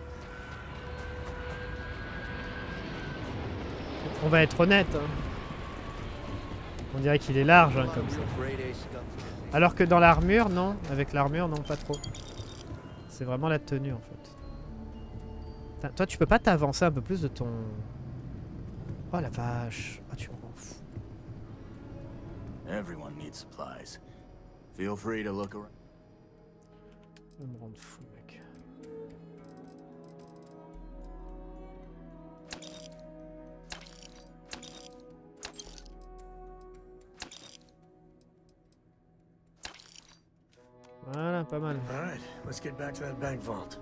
Speaker 1: On va être honnête, hein. On dirait qu'il est large, hein, comme ça. Alors que dans l'armure, non. Avec l'armure, non, pas trop. C'est vraiment la tenue, en fait. Putain, toi, tu peux pas t'avancer un peu plus de ton... Oh la vache. Ah, tu m'en fous.
Speaker 12: Everyone needs supplies. Feel free to look around.
Speaker 1: Ça me rend fou, mec. Voilà, pas mal.
Speaker 7: All right, let's get back to that bank vault.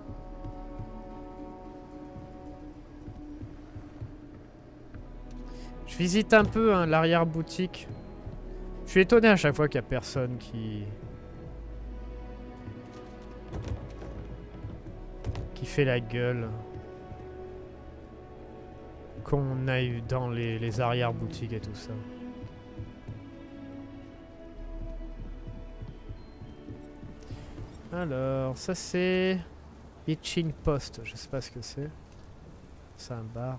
Speaker 1: Je visite un peu hein, l'arrière-boutique. Je suis étonné à chaque fois qu'il n'y a personne qui fait la gueule. Qu'on aille dans les arrière-boutiques et tout ça. Alors, ça c'est... Hitching Post, je sais pas ce que c'est. C'est un bar.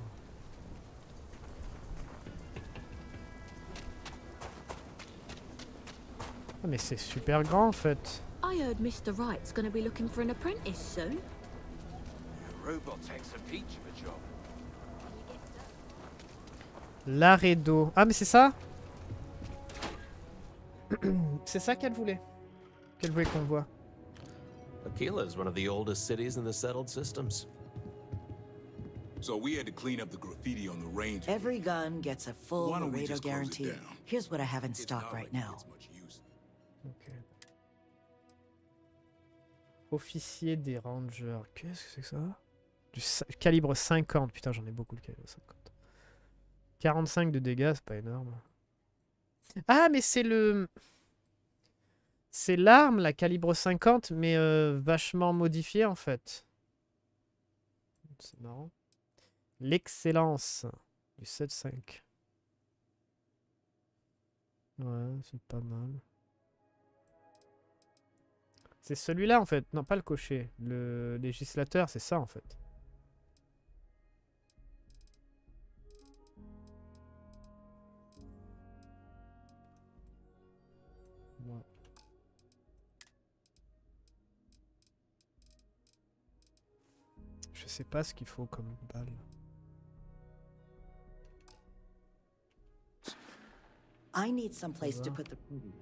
Speaker 1: Ah mais c'est super grand en fait.
Speaker 13: I heard Mr. Wright's gonna be looking for an apprentice soon.
Speaker 14: Robotech's a peach of a job.
Speaker 1: L'arrêt d'eau. Ah mais c'est ça. C'est ça qu'elle voulait. Qu'elle voulait qu'on voit.
Speaker 15: Aquila is one of the oldest cities in the settled systems.
Speaker 16: So we had to clean up the graffiti on the range.
Speaker 17: Every gun gets a full Laredo guarantee. Here's what I have in stock right now.
Speaker 1: Ok. Officier des rangers. Qu'est-ce que c'est que ça? Du calibre 50. Putain, j'en ai beaucoup le calibre 50. 45 de dégâts, c'est pas énorme. Ah, mais c'est le... C'est l'arme, la calibre 50, mais vachement modifiée en fait. C'est marrant. L'excellence du 7.5. Ouais, c'est pas mal. C'est celui-là en fait. Non, pas le cocher. Le législateur, c'est ça en fait. Ouais. Je sais pas ce qu'il faut comme balle.
Speaker 17: I need some place to put the...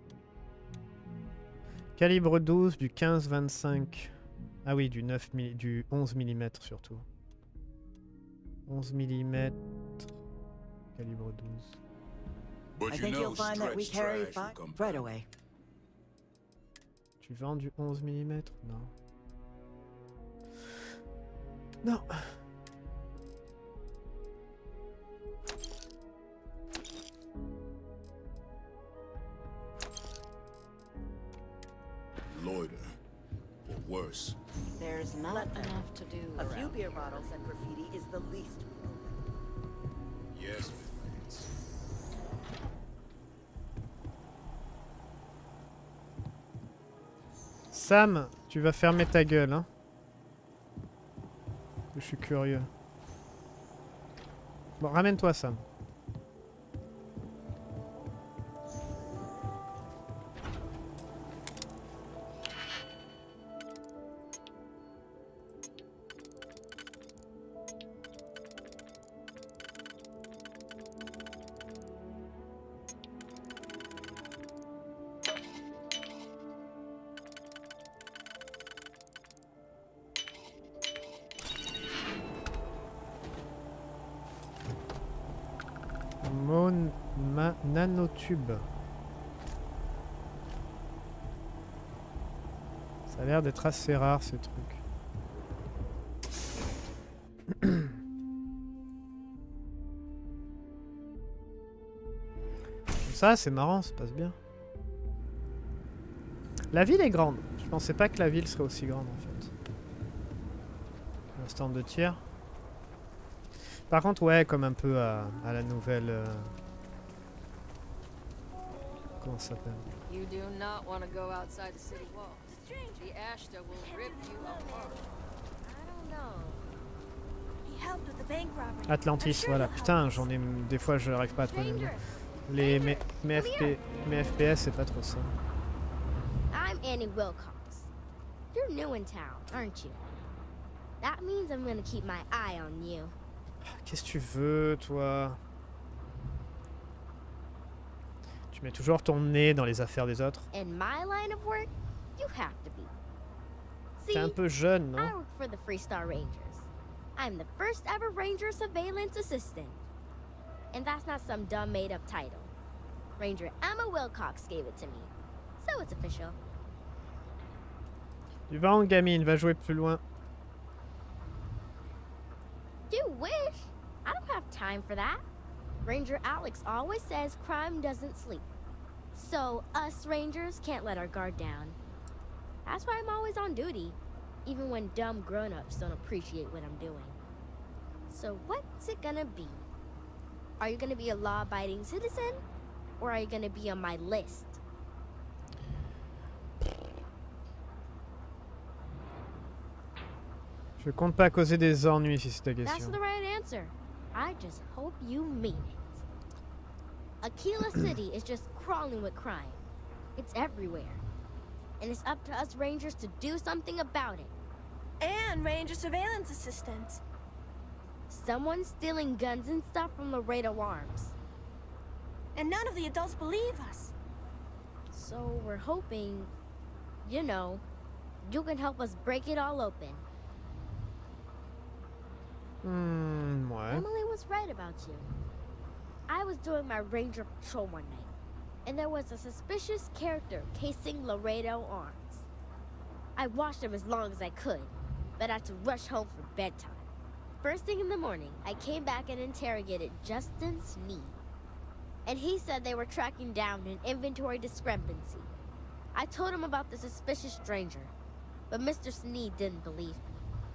Speaker 1: Calibre 12 du 15-25. Ah oui, du 11 mm surtout. 11 mm. Calibre 12.
Speaker 17: I think you'll find that we carry fine right away.
Speaker 1: Tu vends du 11 mm? Non. Non.
Speaker 16: Loiter, or
Speaker 12: worse.
Speaker 9: There's not enough to do.
Speaker 17: A few beer bottles and graffiti is the least.
Speaker 12: Yes, Midlands.
Speaker 1: Sam, tu vas fermer ta gueule, hein. Je suis curieux. Bon, ramène-toi, Sam. Nanotube. Ça a l'air d'être assez rare ces trucs. Ça c'est marrant, ça passe bien. La ville est grande. Je pensais pas que la ville serait aussi grande en fait. Un stand de tir. Par contre ouais, comme un peu à la nouvelle... Comment ça s'appelle?
Speaker 14: You do not want to go outside the city walls. The Ashta will rip you apart. I don't know. He helped with the bank robbery.
Speaker 1: Atlantis, voilà. Putain, j'en ai... Des fois, je n'arrive pas à trouver les noms. Mes FPS, c'est pas trop ça.
Speaker 18: I'm Annie Wilcox. You're new in town, aren't you? That means I'm gonna keep my eye on you.
Speaker 1: Qu'est-ce que tu veux, toi? Tu mets toujours ton nez dans les affaires des autres.
Speaker 18: In my line of work, you have to be.
Speaker 1: T'es un peu jeune, non?
Speaker 18: I work for the Freestar Rangers. I'm the first ever Ranger Surveillance Assistant. And that's not some dumb made-up title. Ranger Emma Wilcox gave it to me. So it's official.
Speaker 1: Tu vas en gamine, va jouer plus loin.
Speaker 18: You wish. I don't have time for that. Ranger Alex always says crime doesn't sleep. So us Rangers can't let our guard down. That's why I'm always on duty, even when dumb grown-ups don't appreciate what I'm doing. So what's it gonna be? Are you gonna be a law-abiding citizen? Or are you gonna be on my list?
Speaker 1: Je compte pas causer des ennuis si c'est ta
Speaker 18: That's
Speaker 1: question.
Speaker 18: the right answer. I just hope you mean it. Aquila City is just crawling with crime. It's everywhere. And it's up to us Rangers to do something about it.
Speaker 19: And Ranger Surveillance Assistants.
Speaker 18: Someone's stealing guns and stuff from Laredo Arms.
Speaker 19: And none of the adults believe us.
Speaker 18: So we're hoping, you know, you can help us break it all open.
Speaker 1: Ouais.
Speaker 18: Emily was right about you. I was doing my ranger patrol one night, and there was a suspicious character casing Laredo Arms. I watched him as long as I could, but I had to rush home for bedtime. First thing in the morning, I came back and interrogated Justin Sneed. And he said they were tracking down an inventory discrepancy. I told him about the suspicious stranger, but Mr. Sneed didn't believe me.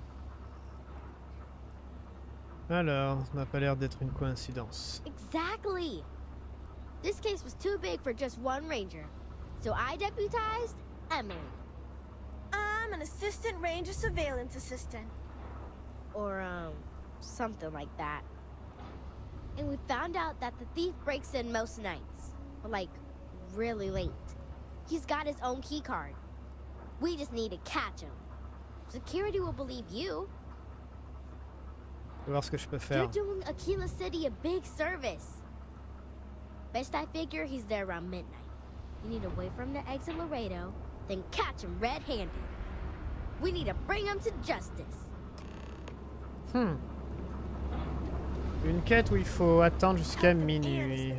Speaker 1: Alors, ça n'a pas l'air d'être une coïncidence.
Speaker 18: Exactly! This case was too big for just one ranger, so I deputized Emily.
Speaker 19: I'm an assistant ranger surveillance assistant.
Speaker 18: Or, something like that. And we found out that the thief breaks in most nights, but like, really late. He's got his own key card. We just need to catch him. Security will believe you.
Speaker 1: Je vais voir ce que je peux faire.
Speaker 18: You're doing Aquila City a big service. Best I figure he's there around midnight. You need to wait for him to exit Laredo, then catch him red-handed. We need to bring him to justice.
Speaker 1: Une quête où il faut attendre jusqu'à minuit.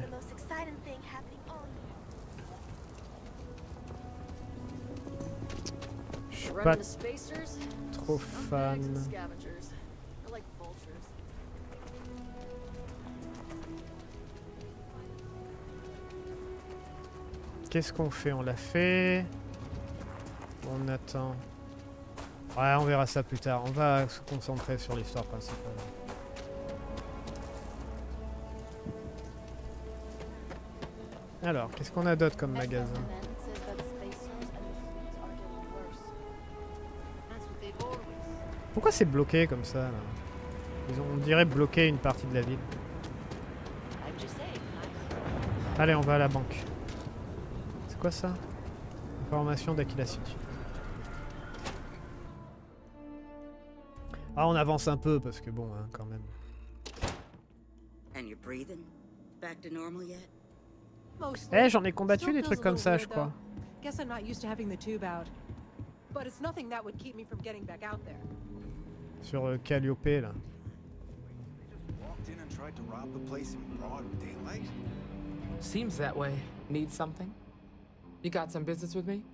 Speaker 1: Je suis pas trop fan. Qu'est-ce qu'on fait? On l'a fait. On attend. Ouais, on verra ça plus tard. On va se concentrer sur l'histoire principale. Alors, qu'est-ce qu'on a d'autre comme magasin? Pourquoi c'est bloqué comme ça là? On dirait bloquer une partie de la ville. Allez, on va à la banque. C'est quoi ça? Information d'Aquila City. Ah, on avance un peu parce que bon, hein, quand même. Eh, j'en ai combattu des trucs comme ça, je crois. Sur Calliope, là.
Speaker 20: Seems that way. Need something? You got some business with me?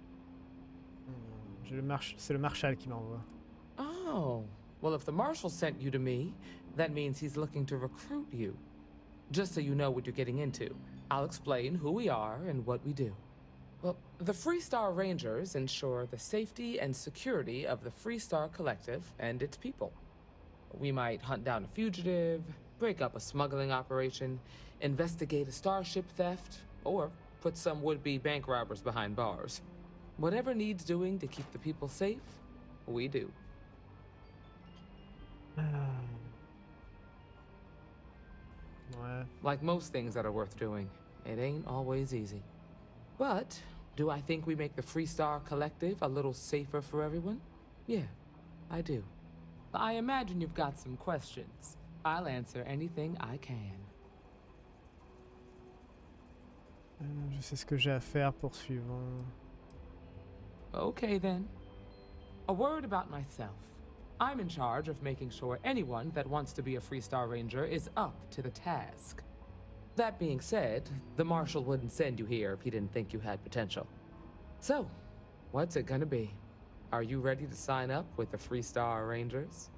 Speaker 1: C'est le Marshal qui m'envoie.
Speaker 20: Oh, well, if the Marshal sent you to me, that means he's looking to recruit you. Just so you know what you're getting into, I'll explain who we are and what we do. Well, the Freestar Rangers ensure the safety and security of the Freestar Collective and its people. We might hunt down a fugitive, break up a smuggling operation, investigate a starship theft, or put some would-be bank robbers behind bars. Whatever needs doing to keep the people safe, we do. Like most things that are worth doing, it ain't always easy. But do I think we make the Freestar Collective a little safer for everyone? Yeah, I do. I imagine you've got some questions. I'll answer anything I can.
Speaker 1: Je sais ce que j'ai à faire, poursuivons.
Speaker 20: Okay then. A word about myself. I'm in charge of making sure anyone that wants to be a Freestar Ranger is up to the task. That being said, the Marshal wouldn't send you here if he didn't think you had potential. So, what's it gonna be? Are you ready to sign up with the Freestar Rangers?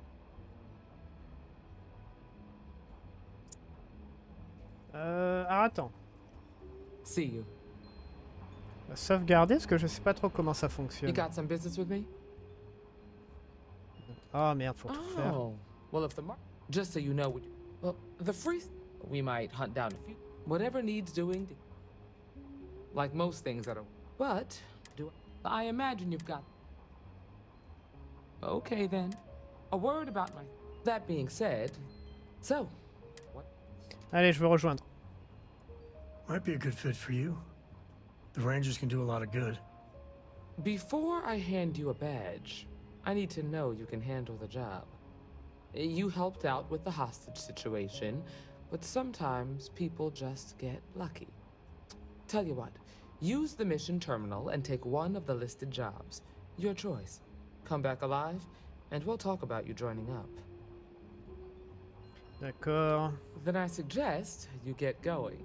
Speaker 1: Attends.
Speaker 20: See you.
Speaker 1: Sauvegarder, parce que je sais pas trop comment ça fonctionne.
Speaker 20: You got some business with me?
Speaker 1: Ah merde, faut tout faire.
Speaker 20: Well, if the just so you know, well, the we might hunt down a few. Whatever needs doing, like most things that are. But I imagine you've got. Okay then, a word about my. That being said, so. What?
Speaker 1: Allez, je veux rejoindre.
Speaker 7: Might be a good fit for you. The Rangers can do a lot of good.
Speaker 20: Before I hand you a badge, I need to know you can handle the job. You helped out with the hostage situation, but sometimes people just get lucky. Tell you what, use the mission terminal and take one of the listed jobs. Your choice. Come back alive, and we'll talk about you joining up.
Speaker 1: D'accord.
Speaker 20: Then I suggest you get going.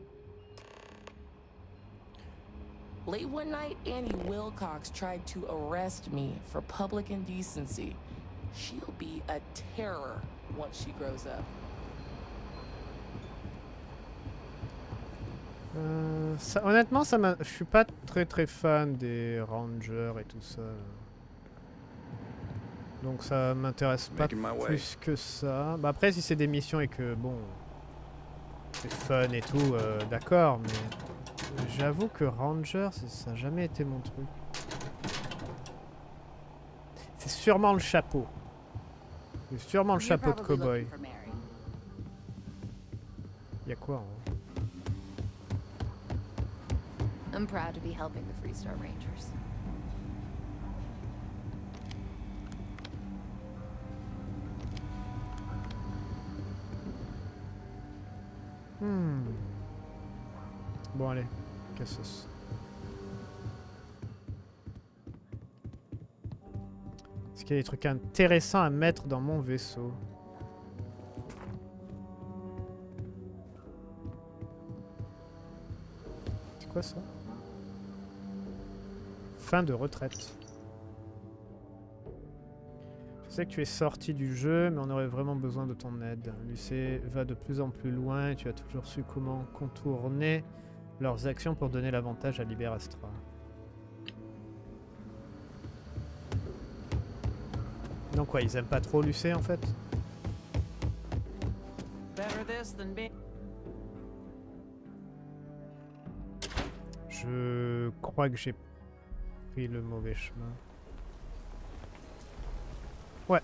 Speaker 21: Late one night, Annie Wilcox tried to arrest me for public indecency. She'll be a terror once she grows up.
Speaker 1: Honnêtement, je suis pas très fan des Rangers et tout ça. Donc ça m'intéresse pas plus que ça. Bah après, si c'est des missions et que bon, c'est fun et tout, d'accord, mais j'avoue que Ranger, ça n'a jamais été mon truc. C'est sûrement le chapeau. C'est sûrement le chapeau de cow-boy. Y'a quoi en haut?
Speaker 22: I'm proud to be helping the Freestar Rangers.
Speaker 1: Bon allez, cassos. Est-ce qu'il y a des trucs intéressants à mettre dans mon vaisseau? C'est quoi ça? Fin de retraite. Je sais que tu es sorti du jeu, mais on aurait vraiment besoin de ton aide. L'UC va de plus en plus loin et tu as toujours su comment contourner leurs actions pour donner l'avantage à Liberastra. Donc quoi, ils aiment pas trop l'UC en fait? Je crois que j'ai pris le mauvais chemin. Ouais.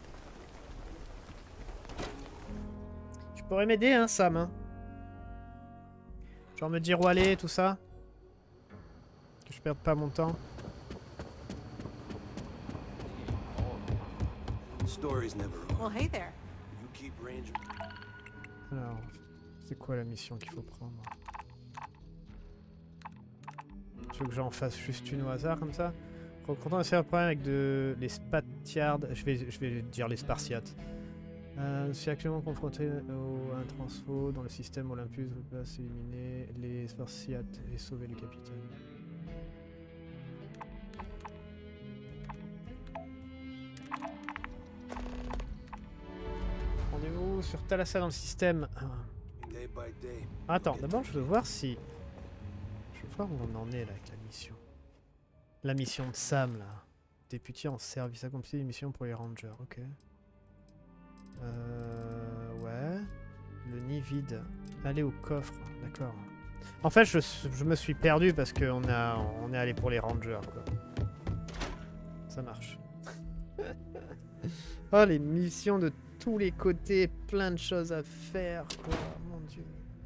Speaker 1: Tu pourrais m'aider, hein, Sam, hein? Genre me dire où aller, tout ça? Que je perde pas mon temps.
Speaker 2: Well, hey there.
Speaker 1: Alors, c'est quoi la mission qu'il faut prendre? Tu veux que j'en fasse juste une au hasard comme ça? Rencontrant un sérieux problème avec les Spatiards, je vais dire les Spartiates. Je suis actuellement confronté à un transfo dans le système Olympus. Vous pouvez éliminer les Spartiates et sauver le capitaine. Rendez-vous sur Thalassa dans le système. Attends, d'abord je veux voir si... Je veux voir où on en est là avec la mission. La mission de Sam là. Député en service, accompli une mission pour les Rangers, ok. Ouais. Le nid vide. Aller au coffre, d'accord. En fait, je me suis perdu parce qu'on est allé pour les Rangers, quoi. Ça marche. Oh, les missions de tous les côtés, plein de choses à faire, quoi. Mon Dieu.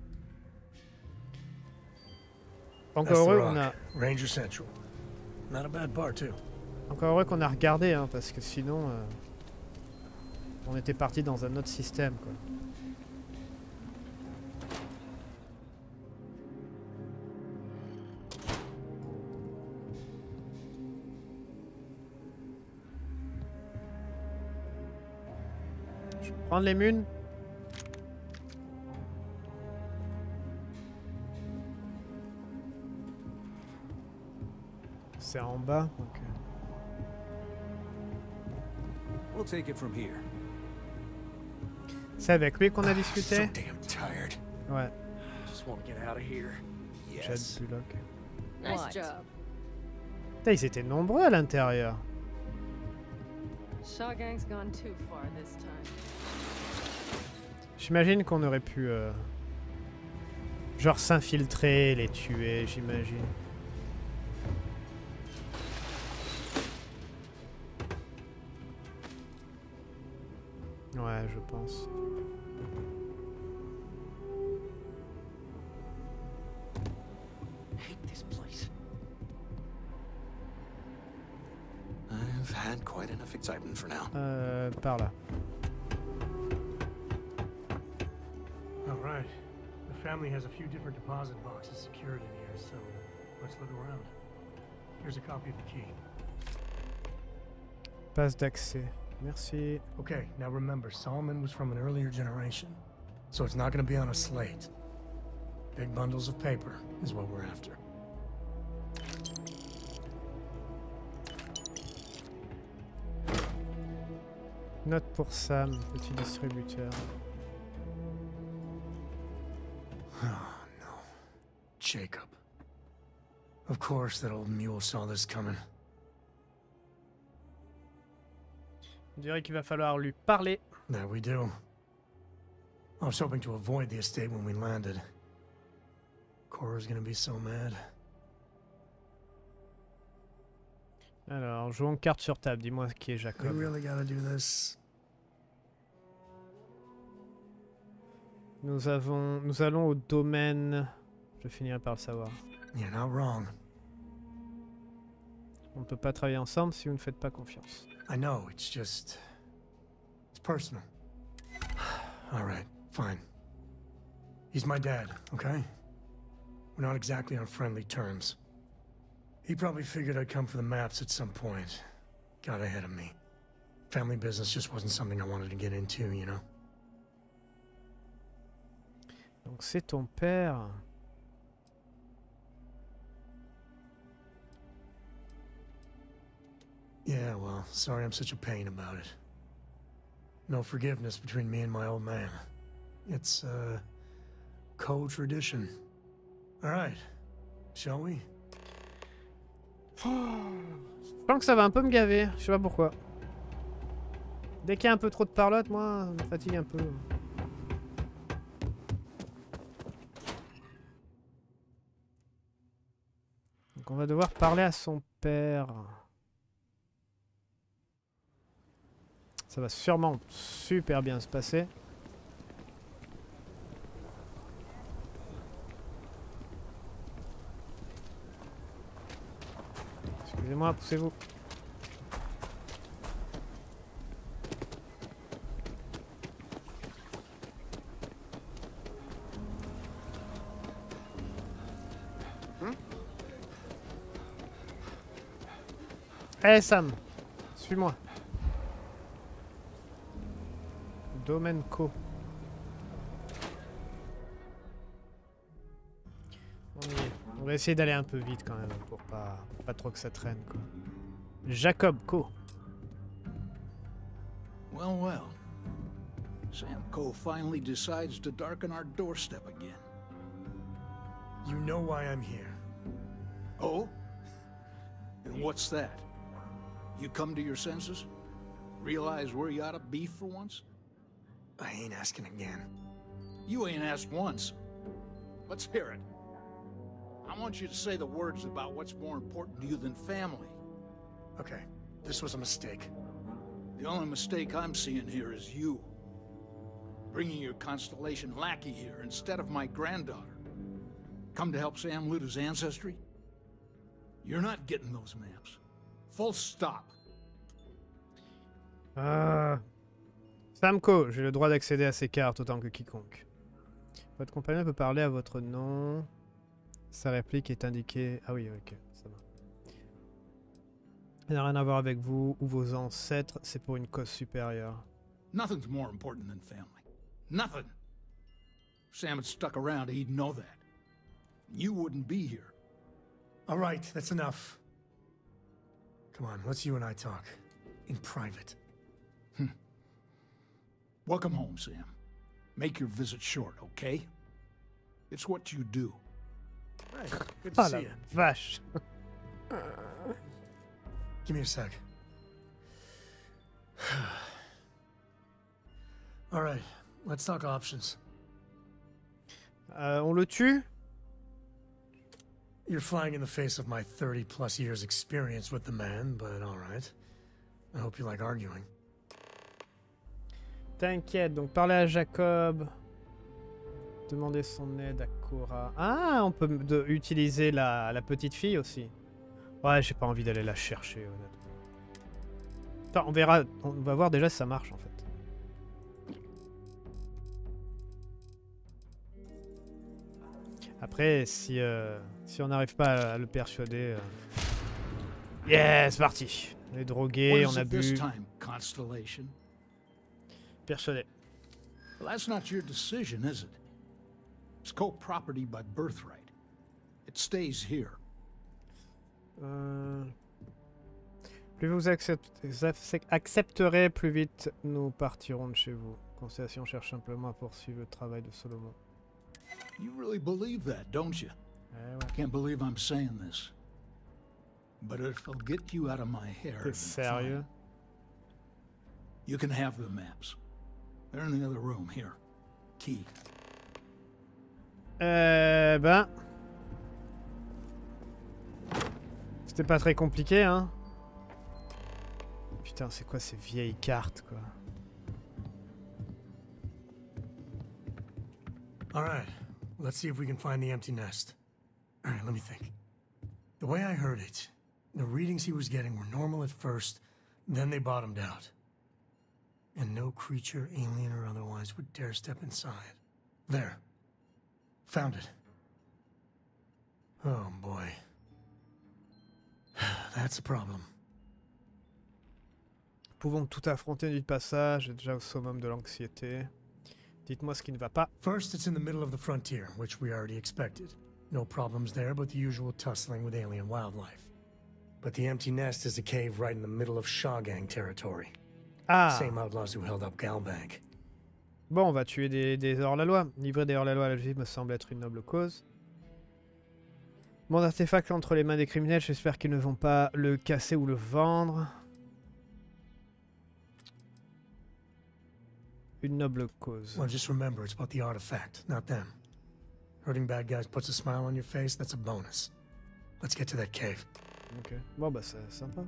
Speaker 1: Encore heureux qu'on a...
Speaker 7: Ranger Central. Not a bad bar, too.
Speaker 1: Encore heureux qu'on a regardé, hein, parce que sinon... on était parti dans un autre système, quoi. Je peux prendre les munes? C'est en bas, ok.
Speaker 12: We'll take it from here.
Speaker 1: C'est avec lui qu'on a discuté?
Speaker 12: So damn tired.
Speaker 1: Ouais.
Speaker 12: Just want to get out of here.
Speaker 1: Yes.
Speaker 14: Nice job.
Speaker 1: Putain, ils étaient nombreux à l'intérieur.
Speaker 14: Shaw Gang's gone too far this time.
Speaker 1: J'imagine qu'on aurait pu... genre s'infiltrer, les tuer, j'imagine. Ouais, je pense.
Speaker 12: Hate this place. I've had quite enough excitement for now.
Speaker 1: Par là.
Speaker 7: All right. The family has a few different deposit boxes secured in here, so let's look around. Here's a copy of the key.
Speaker 1: Passe d'accès. Merci.
Speaker 7: Okay, now remember, Solomon was from an earlier generation, so it's not going to be on a slate. Big bundles of paper is what we're after.
Speaker 1: Note pour Sam, petit distributeur.
Speaker 7: Oh no. Jacob. Of course that old mule saw this coming.
Speaker 1: On dirait qu'il va falloir lui parler.
Speaker 7: There we do. I was hoping to avoid the estate when we landed. Cora's gonna be so mad.
Speaker 1: Alors, jouons carte sur table. Dis-moi qui est Jacob.
Speaker 7: We really gotta do this.
Speaker 1: Nous allons au domaine. Je finirai par le savoir.
Speaker 7: You're not wrong.
Speaker 1: On ne peut pas travailler ensemble si vous ne faites pas confiance.
Speaker 7: I know, it's just... It's personal. Alright, fine. He's my dad, okay? We're not exactly on friendly terms. He probably figured I'd come for the maps at some point. Got ahead of me. Family business just wasn't something I wanted to get into, you know?
Speaker 1: Donc c'est ton père.
Speaker 7: Yeah, well, sorry I'm such a pain about it. No forgiveness between me and my old man. It's, co-tradition. Alright, shall we?
Speaker 1: Je pense que ça va un peu me gaver, je sais pas pourquoi. Dès qu'il y a un peu trop de parlotte, moi, ça me fatigue un peu. Donc on va devoir parler à son père. Ça va sûrement super bien se passer. Excusez-moi, poussez-vous. Hey Sam, suis-moi. Domenco. On y est. On va essayer d'aller un peu vite quand même pour pas trop que ça traîne quoi. Jacob Co.
Speaker 5: Well, well. Sam Coe finally decides to darken our doorstep again.
Speaker 7: You know why I'm here.
Speaker 5: Oh? And what's that? You come to your senses? Realize where you ought to be for once?
Speaker 7: I ain't asking again.
Speaker 5: You ain't asked once. Let's hear it. I want you to say the words about what's more important to you than family.
Speaker 7: Okay, this was a mistake.
Speaker 5: The only mistake I'm seeing here is you. Bringing your Constellation lackey here instead of my granddaughter. Come to help Sam loot his ancestry? You're not getting those maps. Full stop.
Speaker 1: Sam Co, j'ai le droit d'accéder à ces cartes autant que quiconque. Votre compagnon peut parler à votre nom. Sa réplique est indiquée... Ah oui, ok, ça va. Elle n'a rien à voir avec vous ou vos ancêtres, c'est pour une cause supérieure.
Speaker 5: Nothing's more important than family. Nothing. If Sam had stuck around, he'd know that. You wouldn't be here.
Speaker 7: All right, that's enough. Come on, let's you and I talk. In private.
Speaker 5: Welcome home, Sam. Make your visit short, okay? It's what you do.
Speaker 7: Hey, good to see you.
Speaker 1: Vache.
Speaker 7: Give me a sec. All right, let's talk options.
Speaker 1: On le tue?
Speaker 7: You're flying in the face of my 30+ years experience with the man, but all right. I hope you like arguing.
Speaker 1: T'inquiète, donc parler à Jacob. Demander son aide à Cora. Ah, on peut utiliser la petite fille aussi. Ouais, j'ai pas envie d'aller la chercher, honnêtement. Enfin, on verra, on va voir déjà si ça marche en fait. Après, si on n'arrive pas à le persuader... Yeah, c'est parti. On est drogué, on a bu. Persuadé.
Speaker 5: Well, that's not your decision, is it? It's co-property by birthright. It stays here.
Speaker 1: Plus vous accepterez, plus vite nous partirons de chez vous. Constellation cherche simplement à poursuivre le travail de Solomon.
Speaker 5: You really believe that, don't you? I can't believe I'm saying this. But if it'll get you out of my hair,
Speaker 1: T'es sérieux?
Speaker 5: You can have the maps. They're in the other room, here. Key.
Speaker 1: Ben... C'était pas très compliqué, hein? Putain, c'est quoi ces vieilles cartes, quoi?
Speaker 7: Alright, let's see if we can find the empty nest. Alright, let me think. The way I heard it, the readings he was getting were normal at first, then they bottomed out. And no creature, alien or otherwise, would dare step inside. There. Found it. Oh boy. That's a problem.
Speaker 1: Pouvons tout affronter du passage, déjà au summum de l'anxiété. Dites-moi ce qui ne va pas.
Speaker 7: First, it's in the middle of the frontier, which we already expected. No problems there, but the usual tussling with alien wildlife. But the empty nest is a cave right in the middle of Shawgang territory.
Speaker 1: Ah.
Speaker 7: Same outlaws who held up Galbank.
Speaker 1: Bon, on va tuer des hors-la-loi. Livrer des hors-la-loi à la justice me semble être une noble cause. Mon artefact entre les mains des criminels, j'espère qu'ils ne vont pas le casser ou le vendre. Une noble cause.
Speaker 7: Well, just remember, it's about the artifact, not them. Hurting bad guys puts a smile on your face, that's a bonus. Let's get to that cave.
Speaker 1: Ok. Bon bah c'est sympa.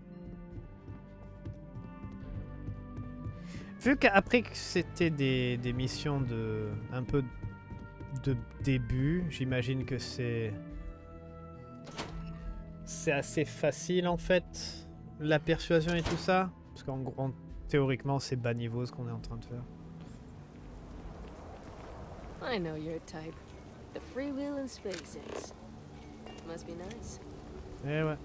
Speaker 1: Vu qu'après que c'était des missions de un peu de début, j'imagine que c'est assez facile en fait, la persuasion et tout ça, parce qu'en gros théoriquement c'est bas niveau ce qu'on est en train de faire.
Speaker 14: I know your type. The freewheeling SpaceX. Must be nice.
Speaker 1: Eh ouais.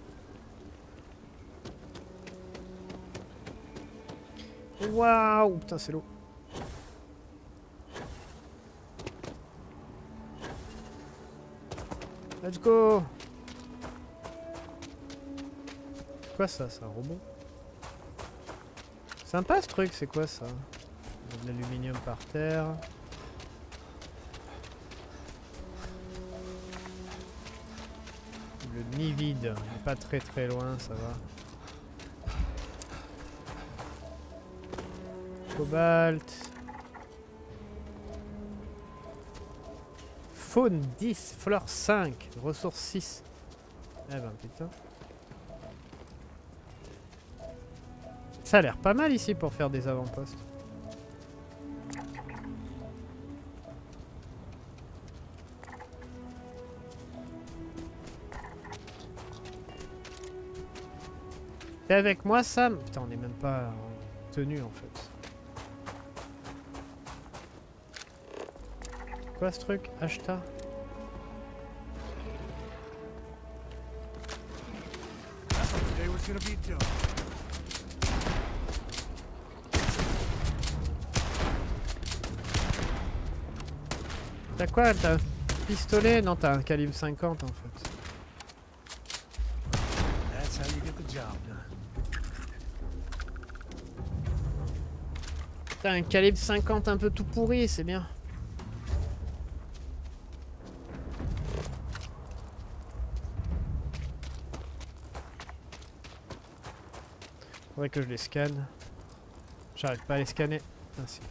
Speaker 1: Waouh, putain c'est lourd. Let's go. Quoi ça, c'est un robot? Sympa ce truc, c'est quoi ça? Il y a de l'aluminium par terre. Le nid vide, il n'est pas très loin, ça va. Cobalt. Faune 10, fleur 5, ressources 6. Eh ben putain. Ça a l'air pas mal ici pour faire des avant-postes. T'es avec moi, Sam? Putain, on est même pas en tenue en fait. Quoi ce truc? Ashta? T'as quoi? T'as un pistolet? Non, t'as un calibre 50 en fait.
Speaker 7: That's how you get the job done.
Speaker 1: T'as un calibre 50 un peu tout pourri, c'est bien. Faudrait que je les scanne. J'arrive pas à les scanner. Ah si.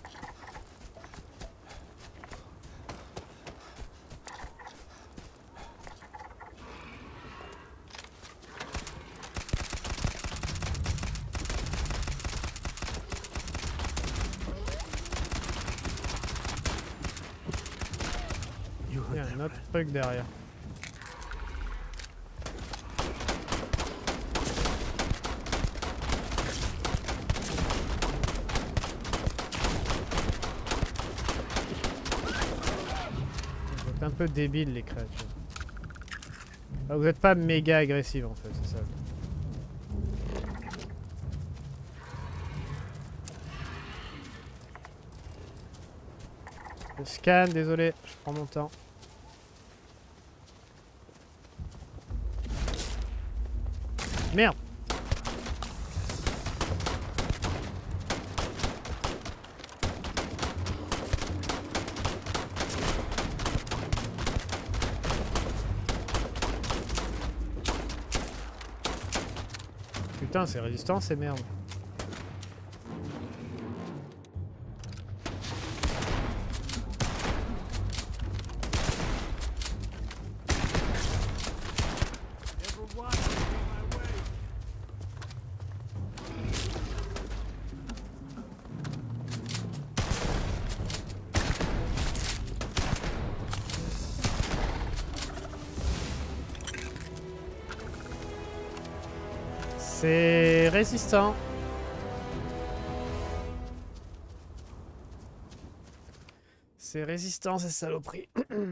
Speaker 1: Il y a un autre truc derrière. Un peu débile les créatures. Ah, vous êtes pas méga agressif en fait, c'est ça. Je scanne, désolé, je prends mon temps. Merde. Putain, c'est résistant, c'est merde. C'est résistant. C'est résistant, ces saloperies.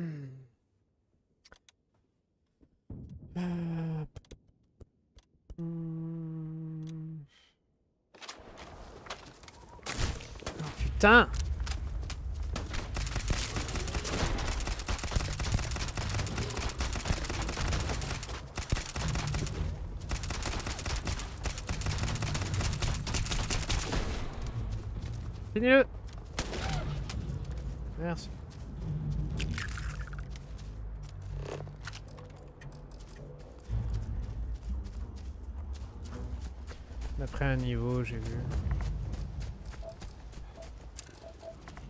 Speaker 1: Oh, putain. Finis-le. Merci. D'après un niveau, j'ai vu.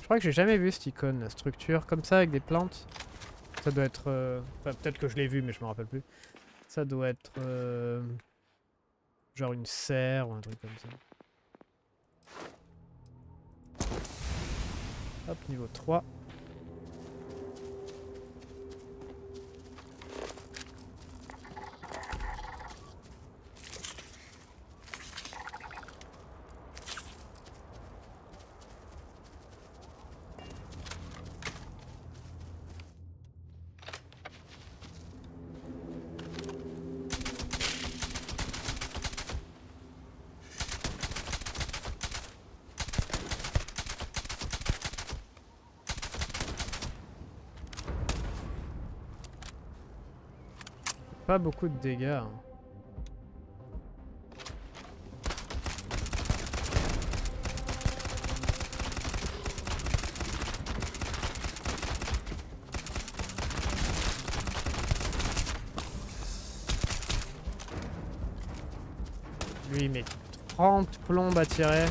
Speaker 1: crois que j'ai jamais vu cette icône, la structure comme ça avec des plantes. Ça doit être... Enfin, peut-être que je l'ai vu, mais je me rappelle plus. Ça doit être... Genre une serre ou un truc comme ça. Hop, niveau 3. Pas beaucoup de dégâts. Hein. Lui il met 30 plombes à tirer.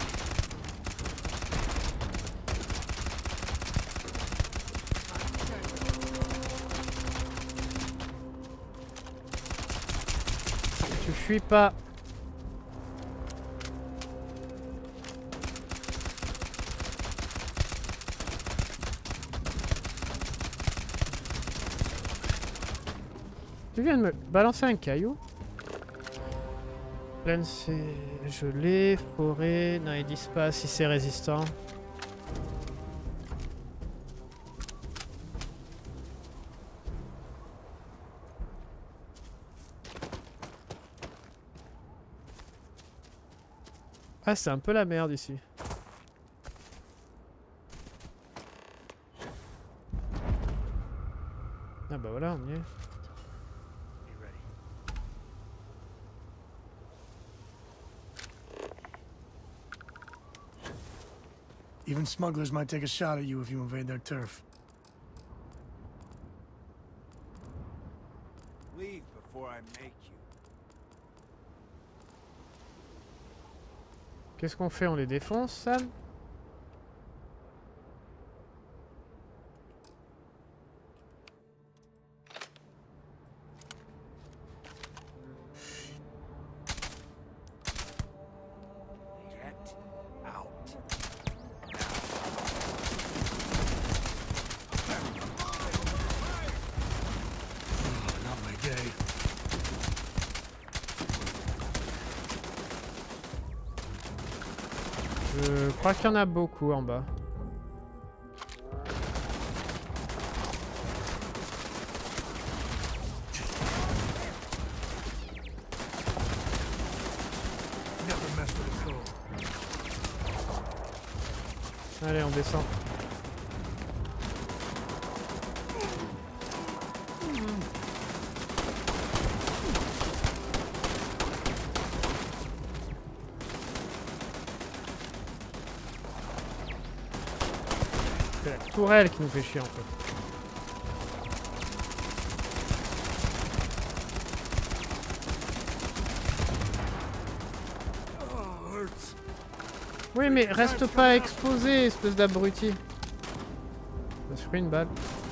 Speaker 1: Je suis pas. Tu viens de me balancer un caillou? Plaine c'est gelé, forêt, non ils disent pas si c'est résistant. Ah, c'est un peu la merde ici. Ah bah voilà, on y est.
Speaker 7: Even smugglers might take a shot at you if you invade their turf.
Speaker 2: Leave before I make you.
Speaker 1: Qu'est-ce qu'on fait? On les défonce, Sam? Je crois qu'il y en a beaucoup en bas. Allez, on descend. C'est la tourelle qui nous fait chier en fait. Oui mais reste pas exposé, espèce d'abruti. Ça se fait une balle.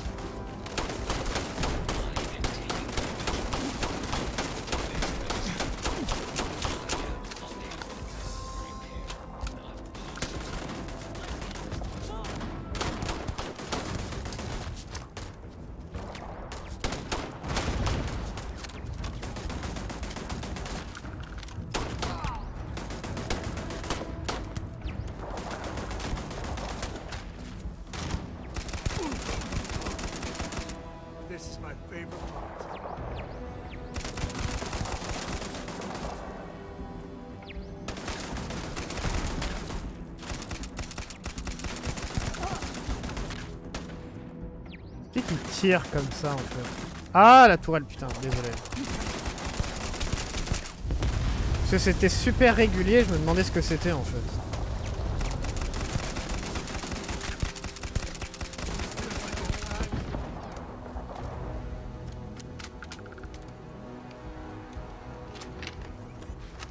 Speaker 7: This is my favorite part.
Speaker 1: Qui tire comme ça en fait? Ah la tourelle, putain, désolé. Parce que c'était super régulier, je me demandais ce que c'était en fait.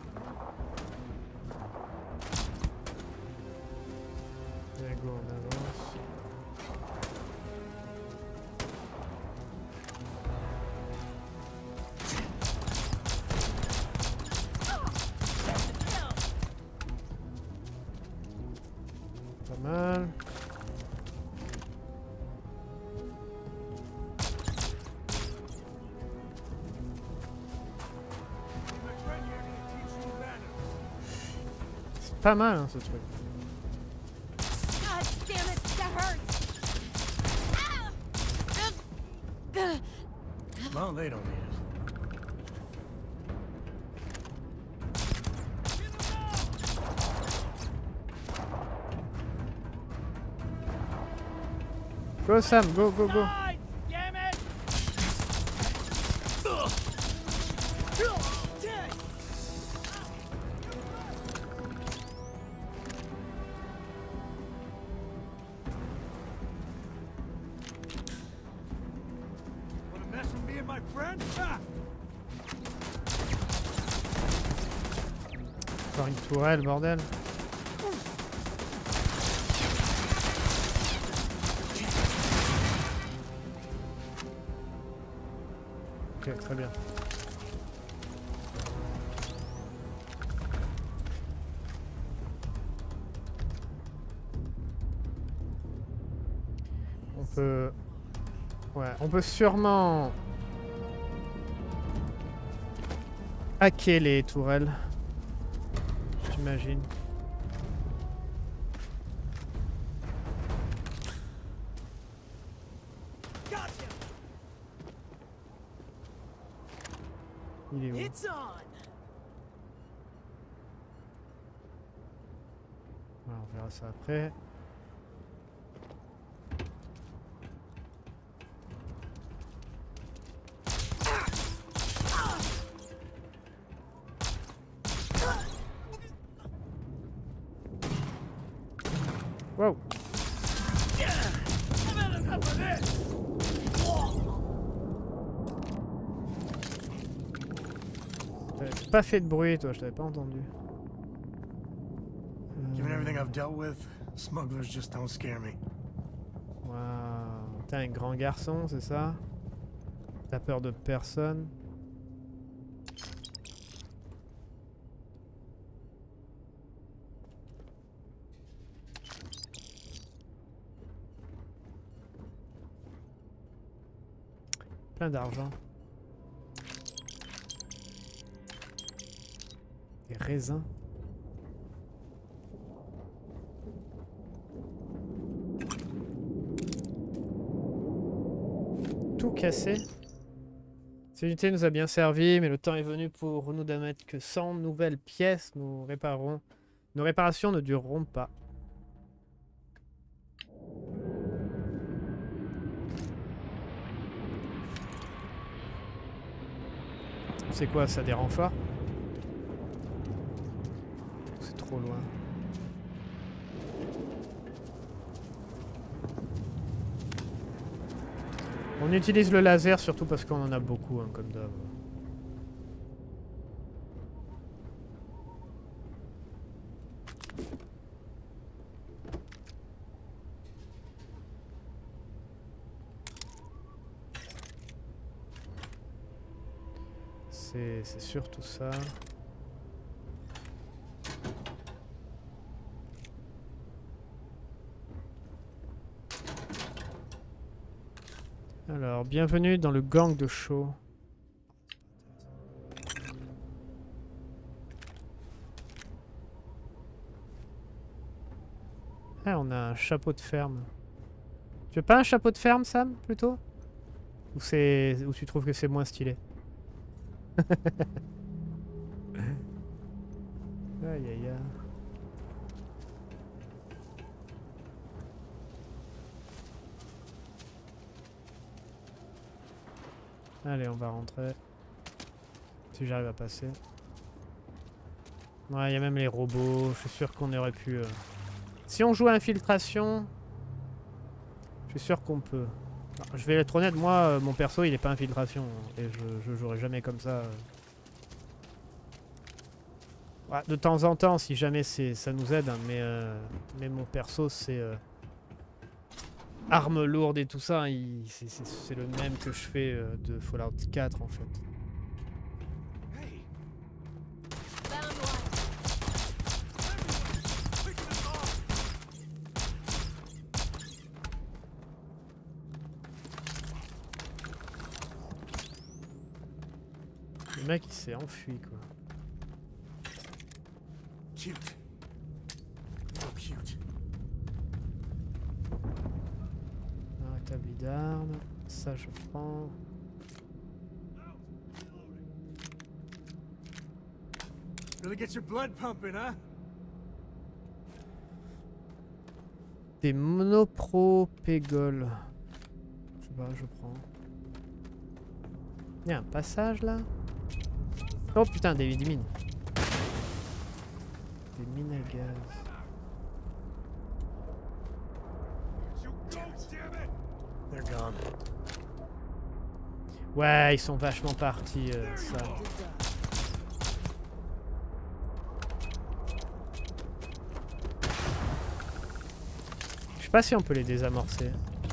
Speaker 1: Allez, go, on avance. pas mal hein, ce truc.
Speaker 19: God damn it, that hurts.
Speaker 7: Well, they don't need it.
Speaker 1: Go Sam, go, go, go.
Speaker 19: Damn it!
Speaker 12: Wanna mess with me and my friend? Ah!
Speaker 1: Encore une tourelle, bordel. Ok, très bien. On peut... Ouais, on peut sûrement... hacker les tourelles. J'imagine. Il est où?
Speaker 19: It's on.
Speaker 1: Ouais, on verra ça après. Wow. T'avais pas fait de bruit, toi, je t'avais pas entendu.
Speaker 7: Given everything I've dealt with, smugglers just don't scare me.
Speaker 1: Waouh. T'es un grand garçon, c'est ça? T'as peur de personne? Plein d'argent. Des raisins. Tout cassé. Cette unité nous a bien servi, mais le temps est venu pour nous d'admettre que sans nouvelles pièces, nos réparations ne dureront pas. C'est quoi ça, des renforts? C'est trop loin. On utilise le laser surtout parce qu'on en a beaucoup, hein, comme d'hab. C'est surtout ça. Alors, bienvenue dans le gang de Shaw. Ah, on a un chapeau de ferme. Tu veux pas un chapeau de ferme, Sam, plutôt? Ou tu trouves que c'est moins stylé? Aïe aïe aïe. Allez, on va rentrer. Si j'arrive à passer. Ouais, il y a même les robots. Je suis sûr qu'on aurait pu... Si on joue à infiltration... Je suis sûr qu'on peut. Alors, je vais être honnête, moi, mon perso, il est pas infiltration. Et je jouerai jamais comme ça. Ouais, de temps en temps, si jamais ça nous aide. Hein, mais mon perso, c'est... armes lourdes et tout ça, c'est le même que je fais de Fallout 4 en fait. Le mec il s'est enfui quoi.
Speaker 12: Cute.
Speaker 1: Établi d'armes. Ça, je prends.
Speaker 6: Really gets your blood pumping, huh?
Speaker 1: Des monopropégols. Je sais pas, je prends. Il y a un passage là. Oh putain, des mines. Des mines à gaz.
Speaker 7: They're gone.
Speaker 1: Ouais, ils sont vachement partis, ça. Je sais pas si on peut les désamorcer.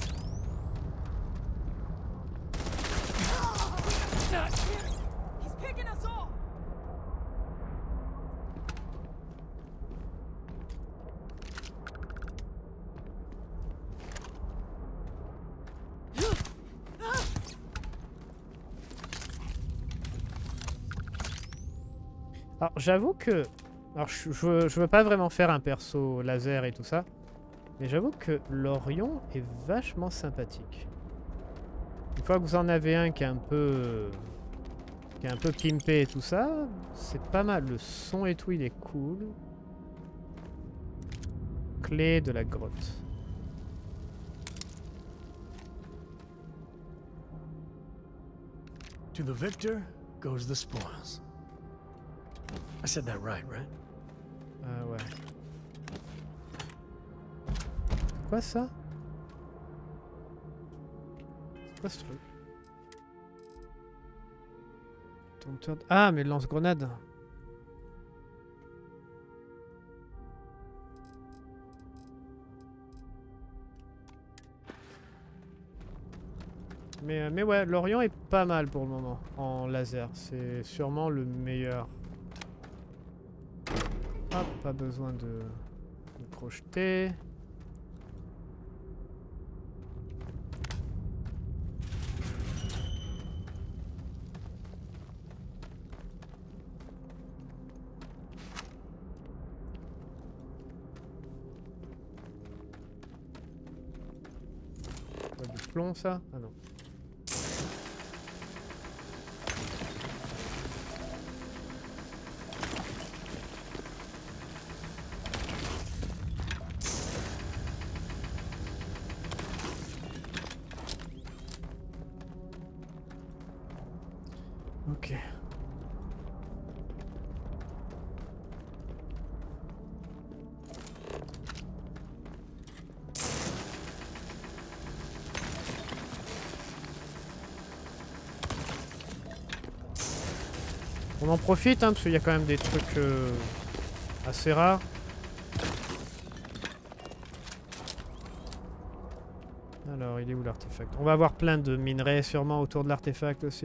Speaker 1: Alors j'avoue que... Alors je veux pas vraiment faire un perso laser et tout ça. Mais j'avoue que l'Orion est vachement sympathique. Une fois que vous en avez un qui est un peu... qui est un peu pimpé et tout ça, c'est pas mal. Le son et tout, il est cool. Clé de la grotte.
Speaker 7: To the victor goes the spoils. I said that right?
Speaker 1: Ouais. Quoi ça? C'est quoi ce truc? Ah, mais lance-grenade. Mais ouais, l'Orion est pas mal pour le moment en laser. C'est sûrement le meilleur. Hop, pas besoin de crocheter. Du plomb ça? Ah non. Ok. On en profite hein, parce qu'il y a quand même des trucs assez rares. Alors il est où l'artefact? On va avoir plein de minerais sûrement autour de l'artefact aussi.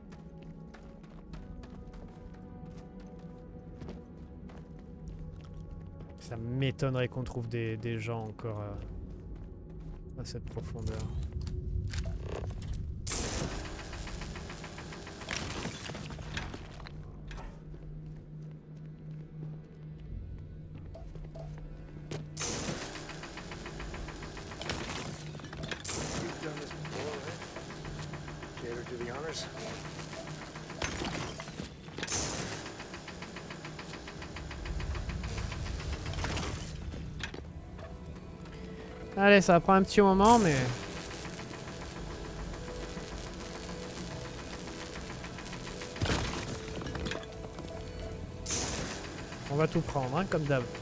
Speaker 1: Ça m'étonnerait qu'on trouve des gens encore à cette profondeur. Allez, ça va prendre un petit moment, mais... on va tout prendre, hein, comme d'hab.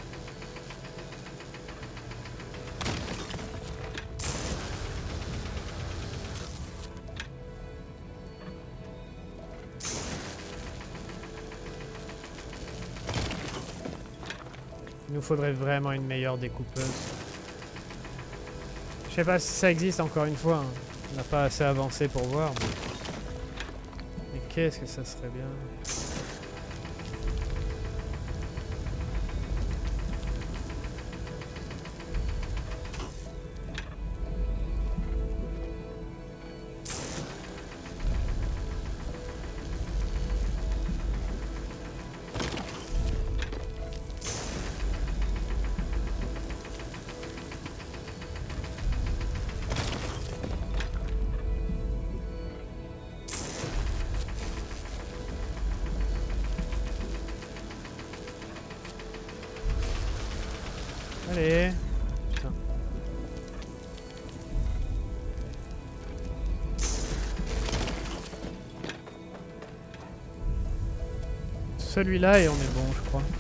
Speaker 1: Il nous faudrait vraiment une meilleure découpeuse. Je sais pas si ça existe encore une fois, hein. On n'a pas assez avancé pour voir. Mais qu'est-ce que ça serait bien. celui-là et on est bon, je crois.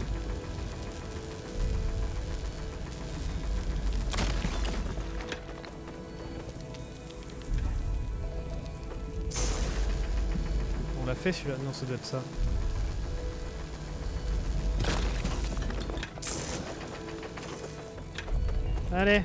Speaker 1: On l'a fait celui-là? Non, ça doit être ça. Allez.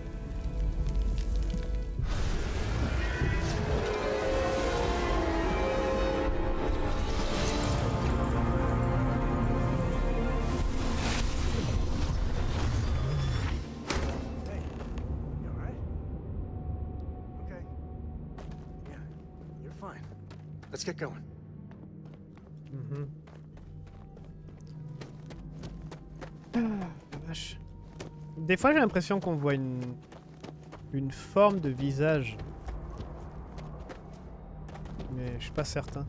Speaker 7: Let's get going.
Speaker 1: Vache. Des fois j'ai l'impression qu'on voit une forme de visage. Mais je suis pas certain.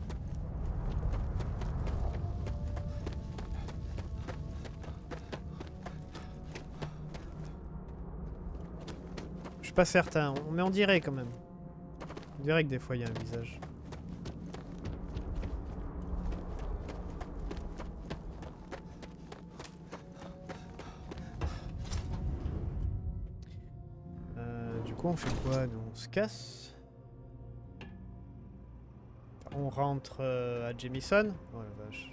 Speaker 1: Je suis pas certain, mais on dirait quand même. On dirait que des fois il y a un visage. On fait quoi? Nous on se casse. On rentre à Jamison. Oh la vache.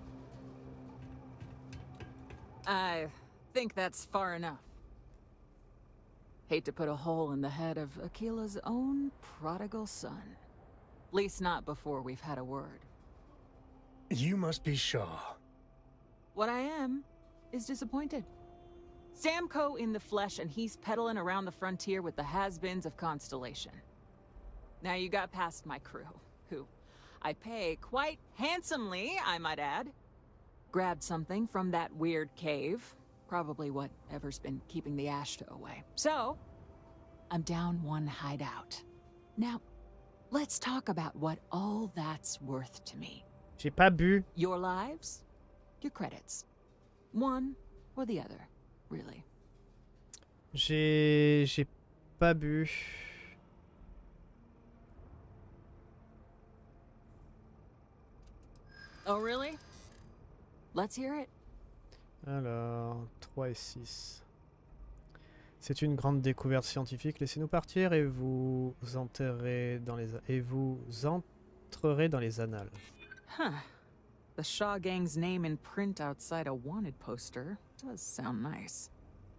Speaker 4: I think that's far enough. Hate to put a hole in the head of Akila's own prodigal son. At least not before we've had a word.
Speaker 7: You must be Shaw.
Speaker 4: What I am is disappointed. Sam Coe in the flesh, and he's peddling around the frontier with the has-beens of Constellation. Now you got past my crew, who I pay quite handsomely, I might add. Grabbed something from that weird cave. Probably whatever's been keeping the Ashta away. So, I'm down one hideout. Now, let's talk about what all that's worth to me.
Speaker 1: J'ai pas bu.
Speaker 4: Your lives, your credits. One or the other. Really?
Speaker 1: J'ai pas bu.
Speaker 4: Oh really? Let's hear it.
Speaker 1: Alors, 3 et 6. C'est une grande découverte scientifique. Laissez-nous partir et vous entrerez dans les annales.
Speaker 4: Huh. The Shaw Gang's name in print outside a wanted poster does sound nice.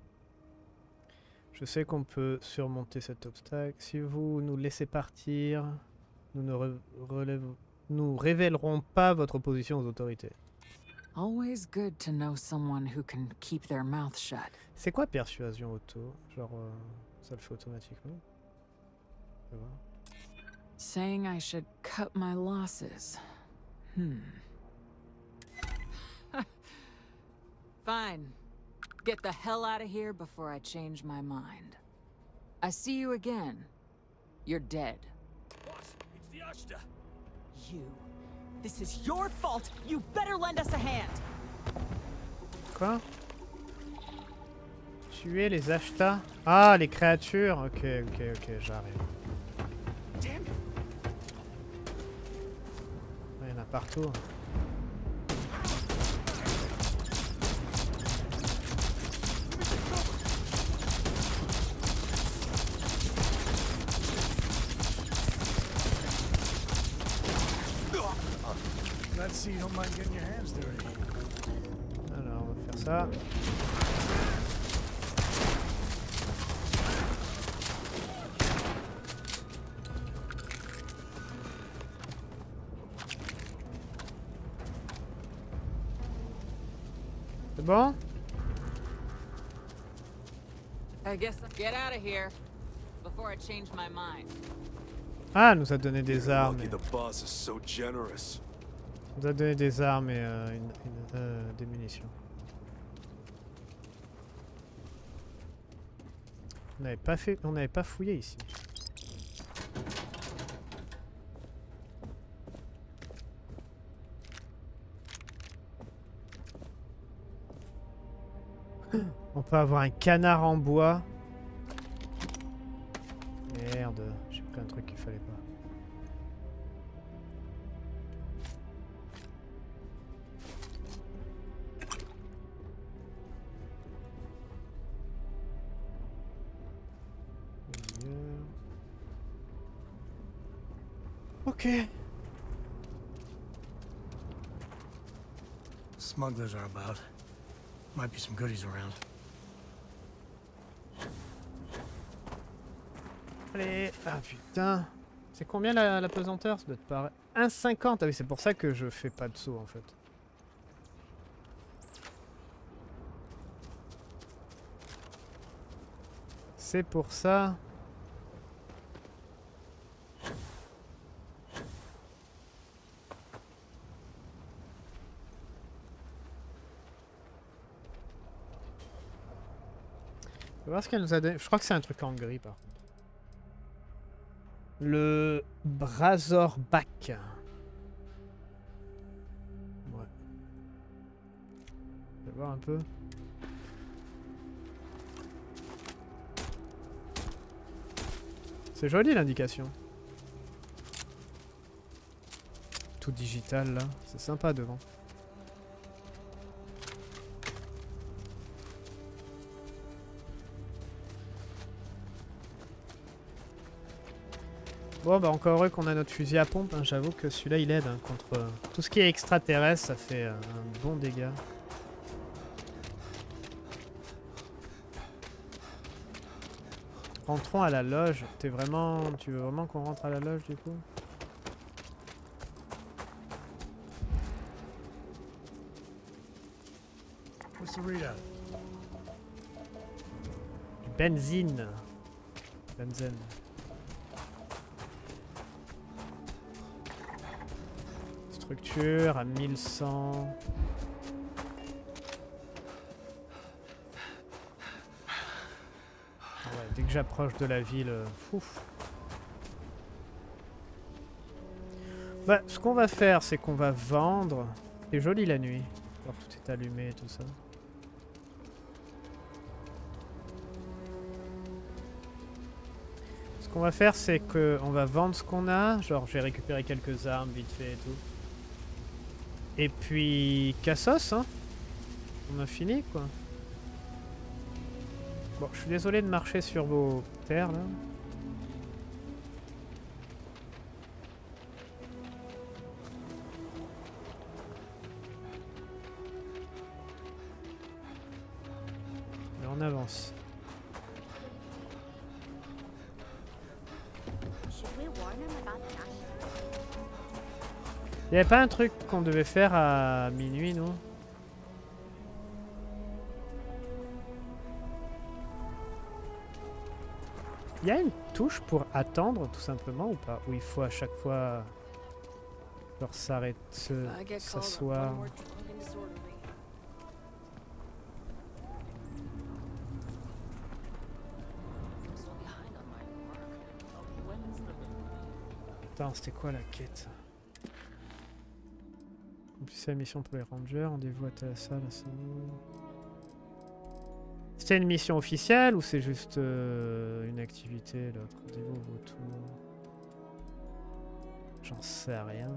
Speaker 1: Je sais qu'on peut surmonter cet obstacle. Si vous nous laissez partir, nous ne révélerons pas votre position aux autorités.
Speaker 4: Always good to know someone who can keep their mouth shut.
Speaker 1: C'est quoi persuasion auto? Genre, ça le fait automatiquement?
Speaker 4: Saying I should cut my losses. Fine. Get the hell out of here before I change my mind. I see you again. You're dead.
Speaker 3: Boss, it's the Ashta.
Speaker 4: You. This is your fault. You better lend us a hand.
Speaker 1: Quoi? Tuer les Ashta? Ah, les créatures. Ok, j'arrive. Il y en a partout.
Speaker 7: Let's see you don't mind getting your hands dirty.
Speaker 1: Alors, on va faire ça. C'est bon?
Speaker 4: I guess I'll get out of here before I change my mind.
Speaker 1: Ah, elle nous a donné des armes.
Speaker 16: Lucky the boss is so generous.
Speaker 1: Elle nous a donné des armes et des munitions. On n'avait pas fouillé ici. On peut avoir un canard en bois. Merde, j'ai pris un truc qu'il fallait pas. Ok.
Speaker 7: Smugglers are about. Might be some goodies around.
Speaker 1: Allez. Ah putain. C'est combien la pesanteur? Ça doit être pareil. 1,50. Ah oui, c'est pour ça que je fais pas de saut en fait. C'est pour ça. On va voir ce qu'elle nous a donné. Je crois que c'est un truc en gris par contre. Le Brazorback. Ouais. On va voir un peu. C'est joli l'indication. Tout digital là. C'est sympa devant. Bon bah encore heureux qu'on a notre fusil à pompe, hein. J'avoue que celui-là il aide hein, contre tout ce qui est extraterrestre, ça fait un bon dégât. Rentrons à la loge. Tu veux vraiment qu'on rentre à la loge du coup?
Speaker 7: What's the readout?
Speaker 1: Du benzine. Benzène. Structure à 1100. Ah ouais, dès que j'approche de la ville, fouf. Bah, ce qu'on va faire, c'est qu'on va vendre. C'est joli la nuit. Alors tout est allumé et tout ça. Ce qu'on va faire, c'est qu'on va vendre ce qu'on a. Genre, j'ai récupéré quelques armes vite fait et tout. Et puis, cassos, hein. On a fini, quoi. Bon, je suis désolé de marcher sur vos terres, là. Mais on avance. Il n'y avait pas un truc qu'on devait faire à minuit, non? Il y a une touche pour attendre, tout simplement, ou pas? Où il faut à chaque fois leur s'arrêter, s'asseoir. Attends, c'était quoi la quête? Accomplissez la mission pour les rangers, rendez-vous à la salle. C'était une mission officielle ou c'est juste une activité l'autre? Rendez-vous au retour. J'en sais rien.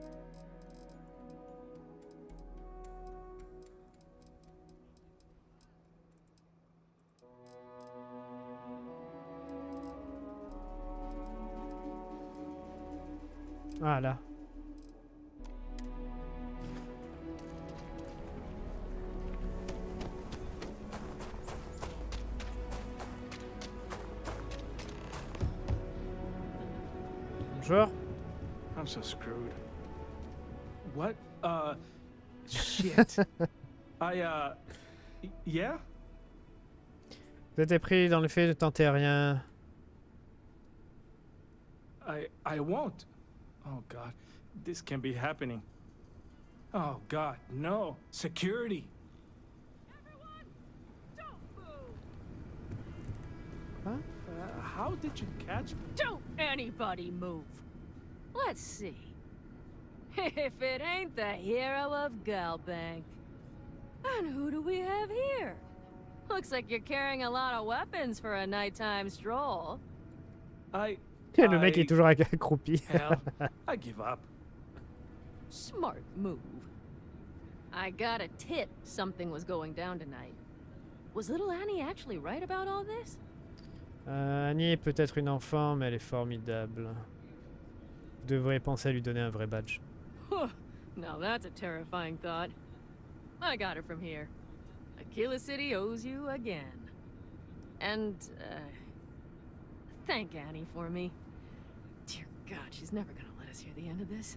Speaker 1: Ah là. Bonjour.
Speaker 6: I'm so screwed. What? Shit. Yeah?
Speaker 1: Vous êtes pris dans le fait de tenter rien.
Speaker 6: I won't. Oh God, this can't be happening. Oh God, no. Security.
Speaker 1: Huh?
Speaker 6: How did you catch me?
Speaker 14: Don't anybody move. Let's see. If it ain't the hero of Galbank. And who do we have here? Looks like you're carrying a lot of weapons for a nighttime stroll.
Speaker 1: Le mec est toujours accroupi.
Speaker 6: Hell, I give up.
Speaker 14: Smart move. I got a tip something was going down tonight. Was little Annie actually right about all this?
Speaker 1: Annie est peut-être une enfant, mais elle est formidable. Vous devrais penser à lui donner un vrai badge.
Speaker 14: Now that's a terrifying thought. I got her from here. Aquila City owes you again. And, thank Annie for me. Dear God, she's never gonna let us hear the end of this.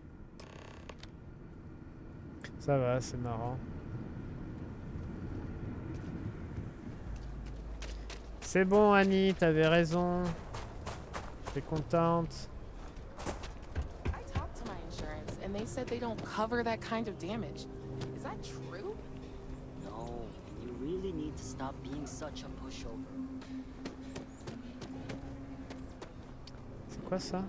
Speaker 1: Ça va, c'est marrant. C'est bon, Annie, t'avais raison. T'es contente.
Speaker 21: I talked to my insurance, and they said they don't cover that kind of damage. Is that true?
Speaker 8: No, you really need to stop being such a pushover.
Speaker 1: C'est quoi ça?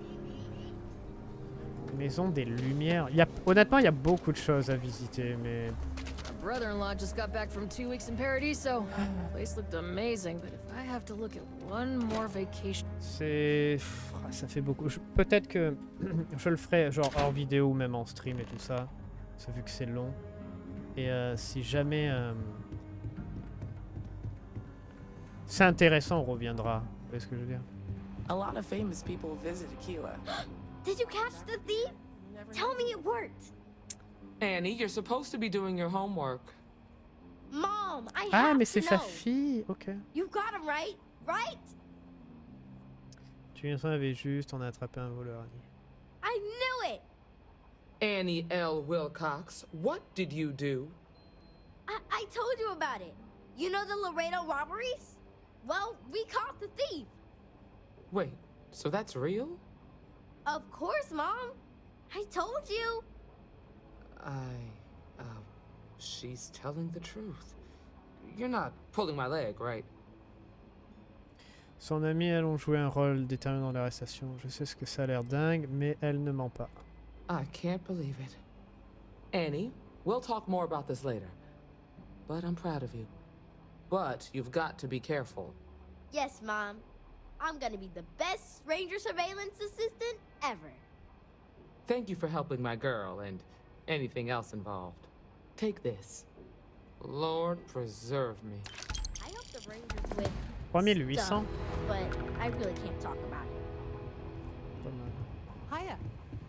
Speaker 1: Maison des Lumières. Honnêtement, il y a beaucoup de choses à visiter, mais...
Speaker 14: My brother-in-law just got back from 2 weeks in Paradiso. The place looked amazing, but if I have to look at one more vacation...
Speaker 1: Ça fait beaucoup. Peut-être que je le ferai genre hors vidéo ou même en stream et tout ça. Ça vu que c'est long. Et si jamais... c'est intéressant, on reviendra. Vous voyez ce que je veux dire?
Speaker 21: A lot of famous people visit Aquila.
Speaker 18: Did you catch the thief? Tell me it worked.
Speaker 20: Annie, you're supposed to be doing your homework.
Speaker 18: Mom, I
Speaker 1: Ah,
Speaker 18: have
Speaker 1: mais
Speaker 18: to
Speaker 1: c'est sa
Speaker 18: know.
Speaker 1: fille. Ok.
Speaker 18: You got him right, right?
Speaker 1: Tu viens avait juste, on a attrapé un voleur, Annie.
Speaker 18: I knew it.
Speaker 20: Annie L. Wilcox, what did you do?
Speaker 18: I told you about it. You know the Laredo robberies? Well, we caught the thief.
Speaker 20: Wait, so that's real?
Speaker 18: Of course, Mom. I told you.
Speaker 20: She's telling the truth. You're not pulling my leg, right?
Speaker 1: Son amie, elles ont joué un rôle déterminant dans l'arrestation. Je sais ce que ça a l'air dingue, mais elle ne ment pas.
Speaker 20: I can't believe it. Annie, we'll talk more about this later. But I'm proud of you. But you've got to be careful.
Speaker 18: Yes, Mom. I'm gonna be the best Ranger surveillance assistant ever.
Speaker 20: Thank you for helping my girl and anything else involved. Take this. Lord preserve me.
Speaker 18: I hope the Rangers win.
Speaker 1: 3800.
Speaker 18: Stuff, but I really can't talk about it.
Speaker 1: Pas mal.
Speaker 4: Hiya.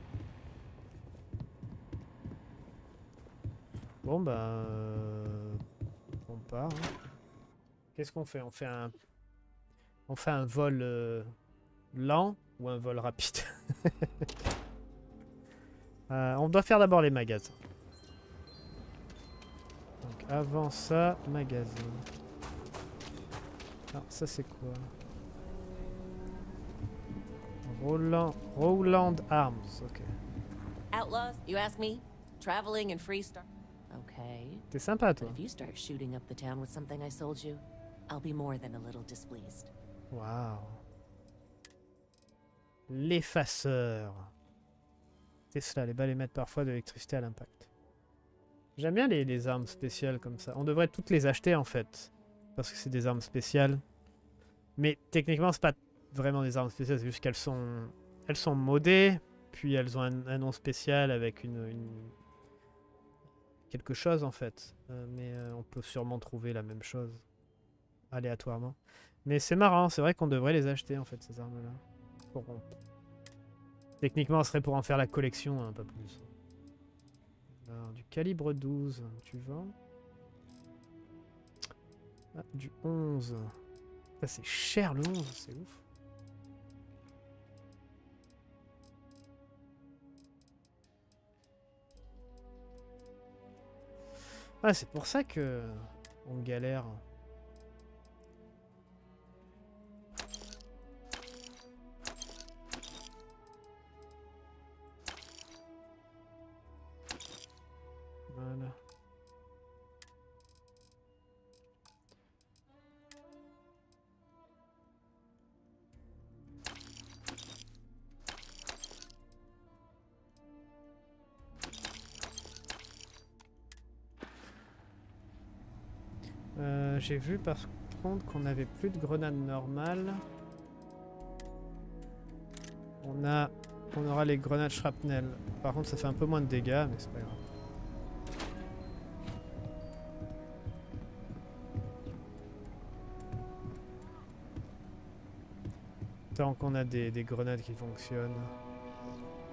Speaker 1: Bon bah... on part. Hein. Qu'est-ce qu'on fait? On fait un vol lent ou un vol rapide? On doit faire d'abord les magasins. Donc avant ça, magasin. Ah, ça c'est quoi? Rowland Arms, ok.
Speaker 10: Outlaws, you ask me? Traveling in Freestar? Okay.
Speaker 1: T'es sympa, toi.
Speaker 10: But if you start shooting up the town with something I sold you, I'll be more than a little displeased.
Speaker 1: Waouh. L'effaceur. Tesla, les balles émettent parfois de l'électricité à l'impact. J'aime bien les armes spéciales comme ça. On devrait toutes les acheter en fait. Parce que c'est des armes spéciales. Mais techniquement, c'est pas vraiment des armes spéciales. C'est juste qu'elles sont modées. Puis elles ont un nom spécial avec quelque chose en fait. Mais on peut sûrement trouver la même chose. Aléatoirement. Mais c'est marrant. C'est vrai qu'on devrait les acheter en fait, ces armes-là. Techniquement, ce serait pour en faire la collection, hein, pas plus. Alors, du calibre 12, tu vends? Ah, du 11. Ça, c'est cher le 11, c'est ouf. Ah, c'est pour ça que on galère. Voilà. J'ai vu par contre qu'on n'avait plus de grenades normales. On aura les grenades shrapnel. Par contre ça fait un peu moins de dégâts, mais c'est pas grave. Tant qu'on a des grenades qui fonctionnent.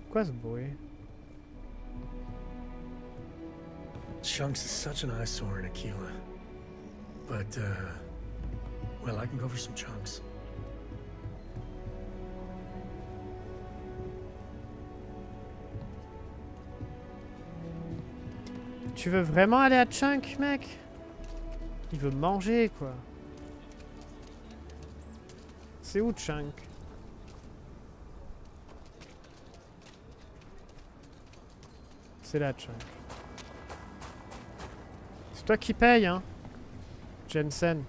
Speaker 1: Quoi ce bruit?
Speaker 7: Chunks is such an eyesore in Aquila. But, well, I can go for some chunks.
Speaker 1: Tu veux vraiment aller à Chunk, mec? Il veut manger, quoi. C'est où Chunk? C'est là, Chunk. C'est toi qui paye, hein, Jensen.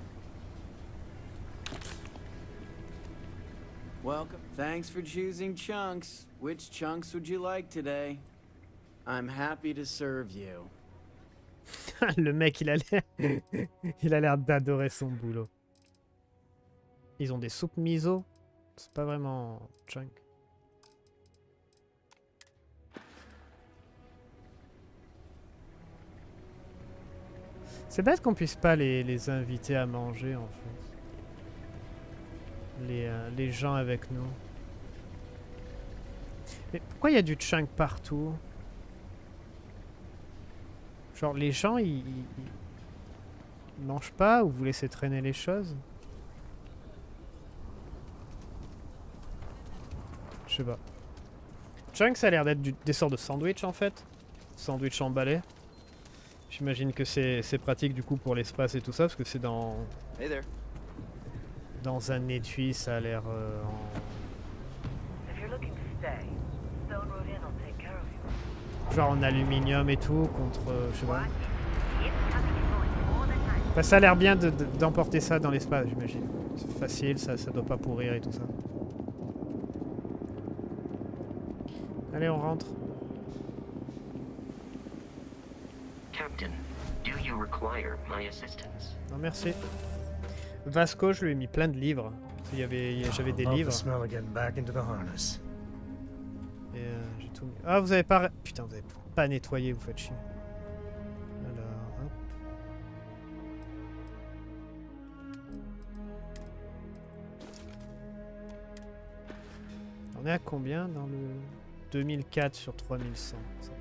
Speaker 11: Welcome. Thanks for choosing Chunks. Which chunks would you like today? I'm happy to serve you.
Speaker 1: Le mec, il a l'air d'adorer son boulot. Ils ont des soupes miso. C'est pas vraiment Chunk. C'est bête qu'on puisse pas les inviter à manger, en fait. Les gens avec nous. Mais pourquoi il y a du Chunk partout? Genre, les gens, ils mangent pas ou vous laissez traîner les choses? Je sais pas. Chunk, ça a l'air d'être des sortes de sandwich, en fait. Sandwich emballé. J'imagine que c'est pratique, du coup, pour l'espace et tout ça, parce que c'est dans...
Speaker 11: Hey there.
Speaker 1: Dans un étui, ça a l'air genre en aluminium et tout, contre... je sais pas. Enfin, ça a l'air bien d'emporter ça dans l'espace, j'imagine. C'est facile, ça doit pas pourrir et tout ça. Allez, on rentre.
Speaker 13: Captain, do you require my assistance?
Speaker 1: Non, merci. Vasco, je lui ai mis plein de livres. J'avais des livres. Et j'ai tout mis. Ah, vous avez pas... Putain, vous avez pas nettoyé, vous faites chier. Alors, hop. On est à combien dans le 2004 sur 3100? Ça.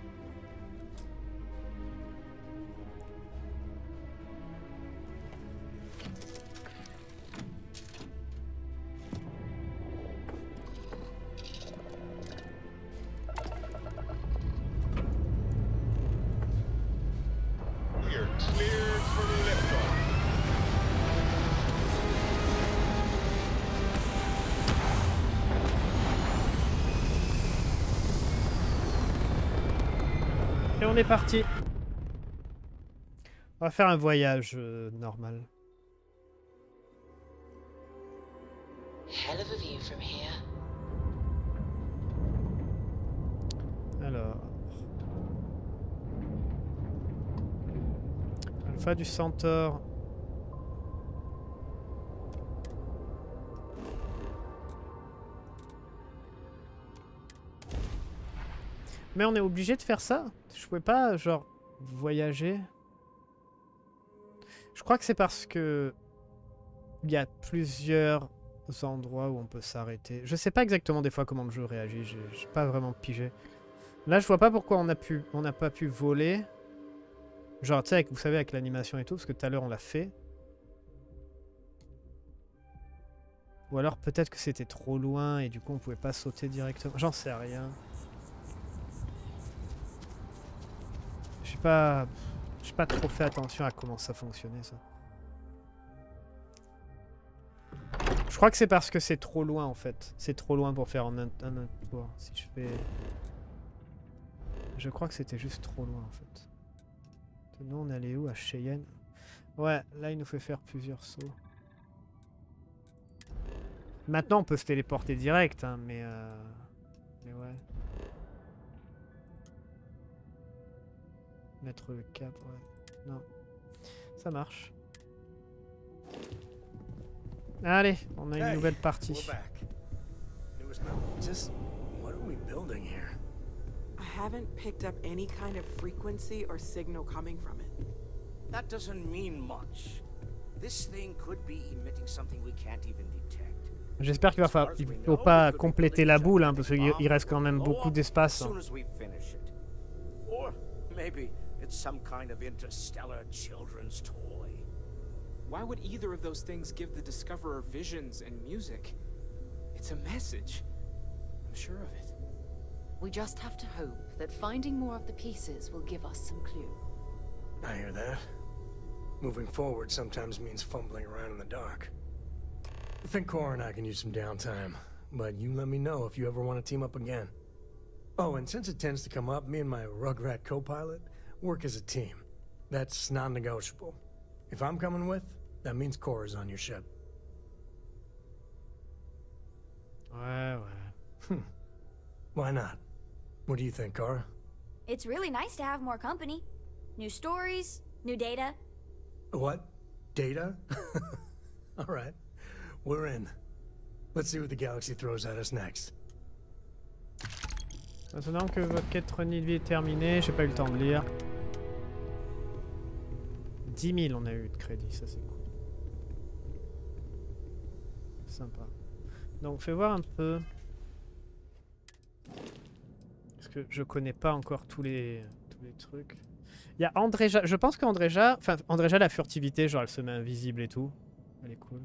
Speaker 1: Et on est parti. On va faire un voyage normal.
Speaker 23: Hell of a view from here.
Speaker 1: Alors. Alpha du Centaure. Mais on est obligé de faire ça? Je pouvais pas, genre, voyager? Je crois que c'est parce que il y a plusieurs endroits où on peut s'arrêter. Je sais pas exactement des fois comment le jeu réagit, j'ai pas vraiment pigé. Là, je vois pas pourquoi on n'a pas pu voler. Genre, tu sais, vous savez, avec l'animation et tout, parce que tout à l'heure on l'a fait. Ou alors peut-être que c'était trop loin et du coup on pouvait pas sauter directement. J'en sais rien. J'ai pas trop fait attention à comment ça fonctionnait, ça. Je crois que c'est parce que c'est trop loin, en fait. C'est trop loin pour faire un tour. Si je fais... Je crois que c'était juste trop loin, en fait. Nous, on allait où? À Cheyenne? Ouais, là, il nous fait faire plusieurs sauts. Maintenant, on peut se téléporter direct, hein, mais ouais. Mettre le cap, ouais. Non. Ça marche. Allez, on a une nouvelle partie.
Speaker 7: Just what are we building here?
Speaker 24: I haven't picked up any kind of frequency or signal coming from it.
Speaker 25: That doesn't mean much. This thing could be emitting something we can't even detect.
Speaker 1: J'espère qu'il faut pas compléter la boule, hein, parce qu'il reste quand même beaucoup d'espace.
Speaker 2: As soon as we finish it. Or maybe it's some kind of interstellar children's toy.
Speaker 9: Why would either of those things give the Discoverer visions and music? It's a message. I'm sure of it.
Speaker 15: We just have to hope that finding more of the pieces will give us some clue.
Speaker 7: I hear that. Moving forward sometimes means fumbling around in the dark. I think Cora and I can use some downtime, but you let me know if you ever want to team up again. Oh, and since it tends to come up, me and my Rugrat co-pilot work as a team. That's non-negotiable. If I'm coming with, that means Cora's on your ship.
Speaker 1: Ouais.
Speaker 7: Why not? What do you think, Cora?
Speaker 17: It's really nice to have more company. New stories, new data.
Speaker 7: What? Data? All right. We're in. Let's see what the galaxy throws at us next.
Speaker 1: Maintenant que votre quête renie de vie est terminée, j'ai pas eu le temps de lire. 10 000 on a eu de crédit, ça c'est cool. Sympa. Donc fais voir un peu. Parce que je connais pas encore tous les trucs. Il y a Andreja, je pense qu'Andreja, enfin Andreja la furtivité, genre elle se met invisible et tout. Elle est cool.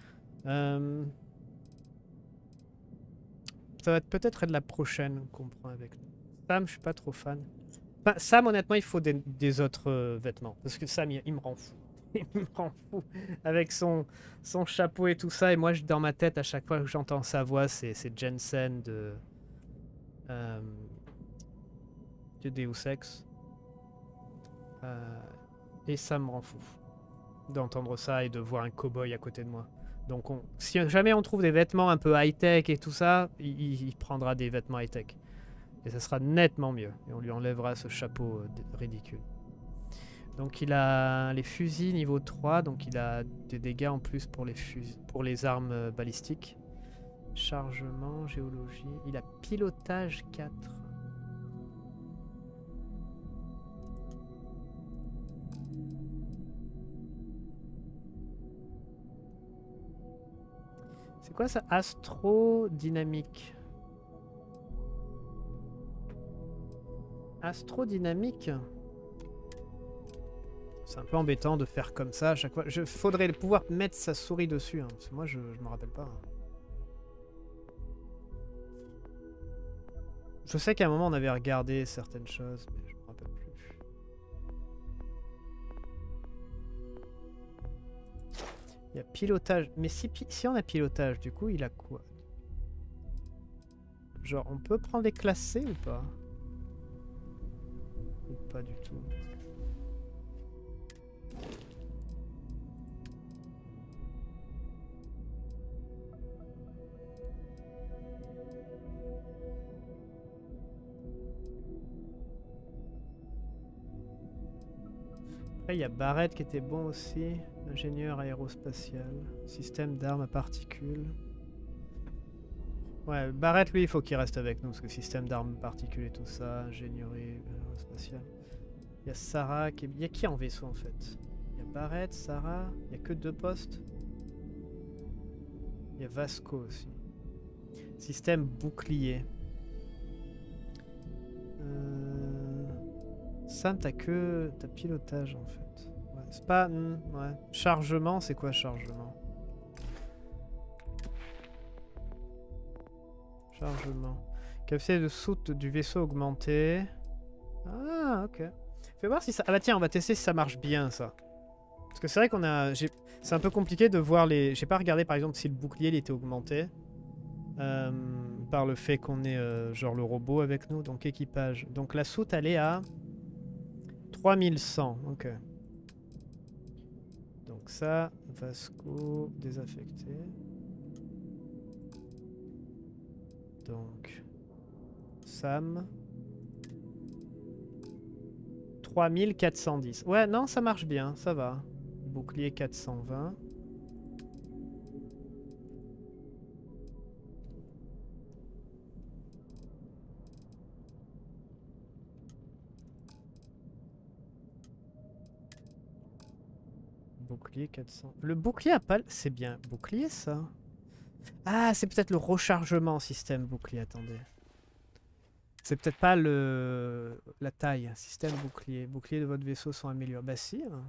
Speaker 1: Ça va peut-être être la prochaine qu'on prend avec nous. Sam, je suis pas trop fan. Enfin, Sam, honnêtement, il faut des autres vêtements. Parce que Sam, il me rend fou. Il me rend fou. Avec son chapeau et tout ça. Et moi, dans ma tête, à chaque fois que j'entends sa voix, c'est Jensen de Deus Ex. Et ça me rend fou d'entendre ça et de voir un cow-boy à côté de moi. Donc si jamais on trouve des vêtements un peu high-tech et tout ça, il prendra des vêtements high-tech. Et ça sera nettement mieux. Et on lui enlèvera ce chapeau ridicule. Donc il a les fusils niveau 3, donc il a des dégâts en plus pour les armes balistiques. Chargement, géologie. Il a pilotage 4. C'est quoi ça? Astrodynamique. Astrodynamique. C'est un peu embêtant de faire comme ça à chaque fois. Faudrait pouvoir mettre sa souris dessus, hein, parce que moi je me rappelle pas. Je sais qu'à un moment on avait regardé certaines choses, mais je me rappelle plus. Il y a pilotage. Mais si on a pilotage, du coup il a quoi? Genre on peut prendre les classes C ou pas? Ou pas du tout. Après, il y a Barrett qui était bon aussi. Ingénieur aérospatial. Système d'armes à particules. Ouais, Barrett, lui, il faut qu'il reste avec nous. Parce que système d'armes à particules et tout ça. Ingénierie aérospatiale. Il y a Sarah qui est... Il y a qui en vaisseau en fait? Il y a Barrett, Sarah. Il n'y a que 2 postes. Il y a Vasco aussi. Système bouclier. Sam, t'as pilotage en fait. Ouais, c'est pas... ouais. Chargement, c'est quoi chargement? Chargement. Capacité de saute du vaisseau augmentée. Ah, ok. Fais voir si ça... Ah bah tiens, on va tester si ça marche bien ça. Parce que c'est vrai qu'on a... C'est un peu compliqué de voir les... J'ai pas regardé par exemple si le bouclier il était augmenté. Par le fait qu'on ait genre le robot avec nous. Donc équipage. Donc la soute elle est à 3100. Ok. Donc ça, Vasco désaffecté. Donc Sam 3410. Ouais, non, ça marche bien, ça va. Bouclier 420. Bouclier 400. Le bouclier à pas... C'est bien. Bouclier, ça. Ah, c'est peut-être le rechargement système bouclier, attendez. C'est peut-être pas la taille, système bouclier. Bouclier de votre vaisseau sont améliorés. Bah si. Hein.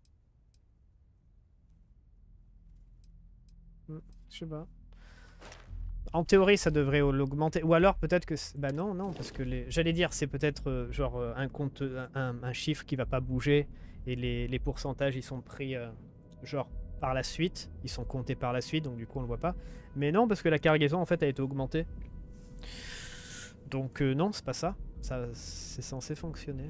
Speaker 1: Je sais pas. En théorie, ça devrait l'augmenter. Ou alors peut-être que... Bah non, parce que j'allais dire, c'est peut-être genre un chiffre qui va pas bouger et les pourcentages, ils sont pris genre par la suite. Ils sont comptés par la suite, donc du coup, on le voit pas. Mais non, parce que la cargaison, en fait, a été augmentée. Donc non, c'est pas ça. C'est censé fonctionner.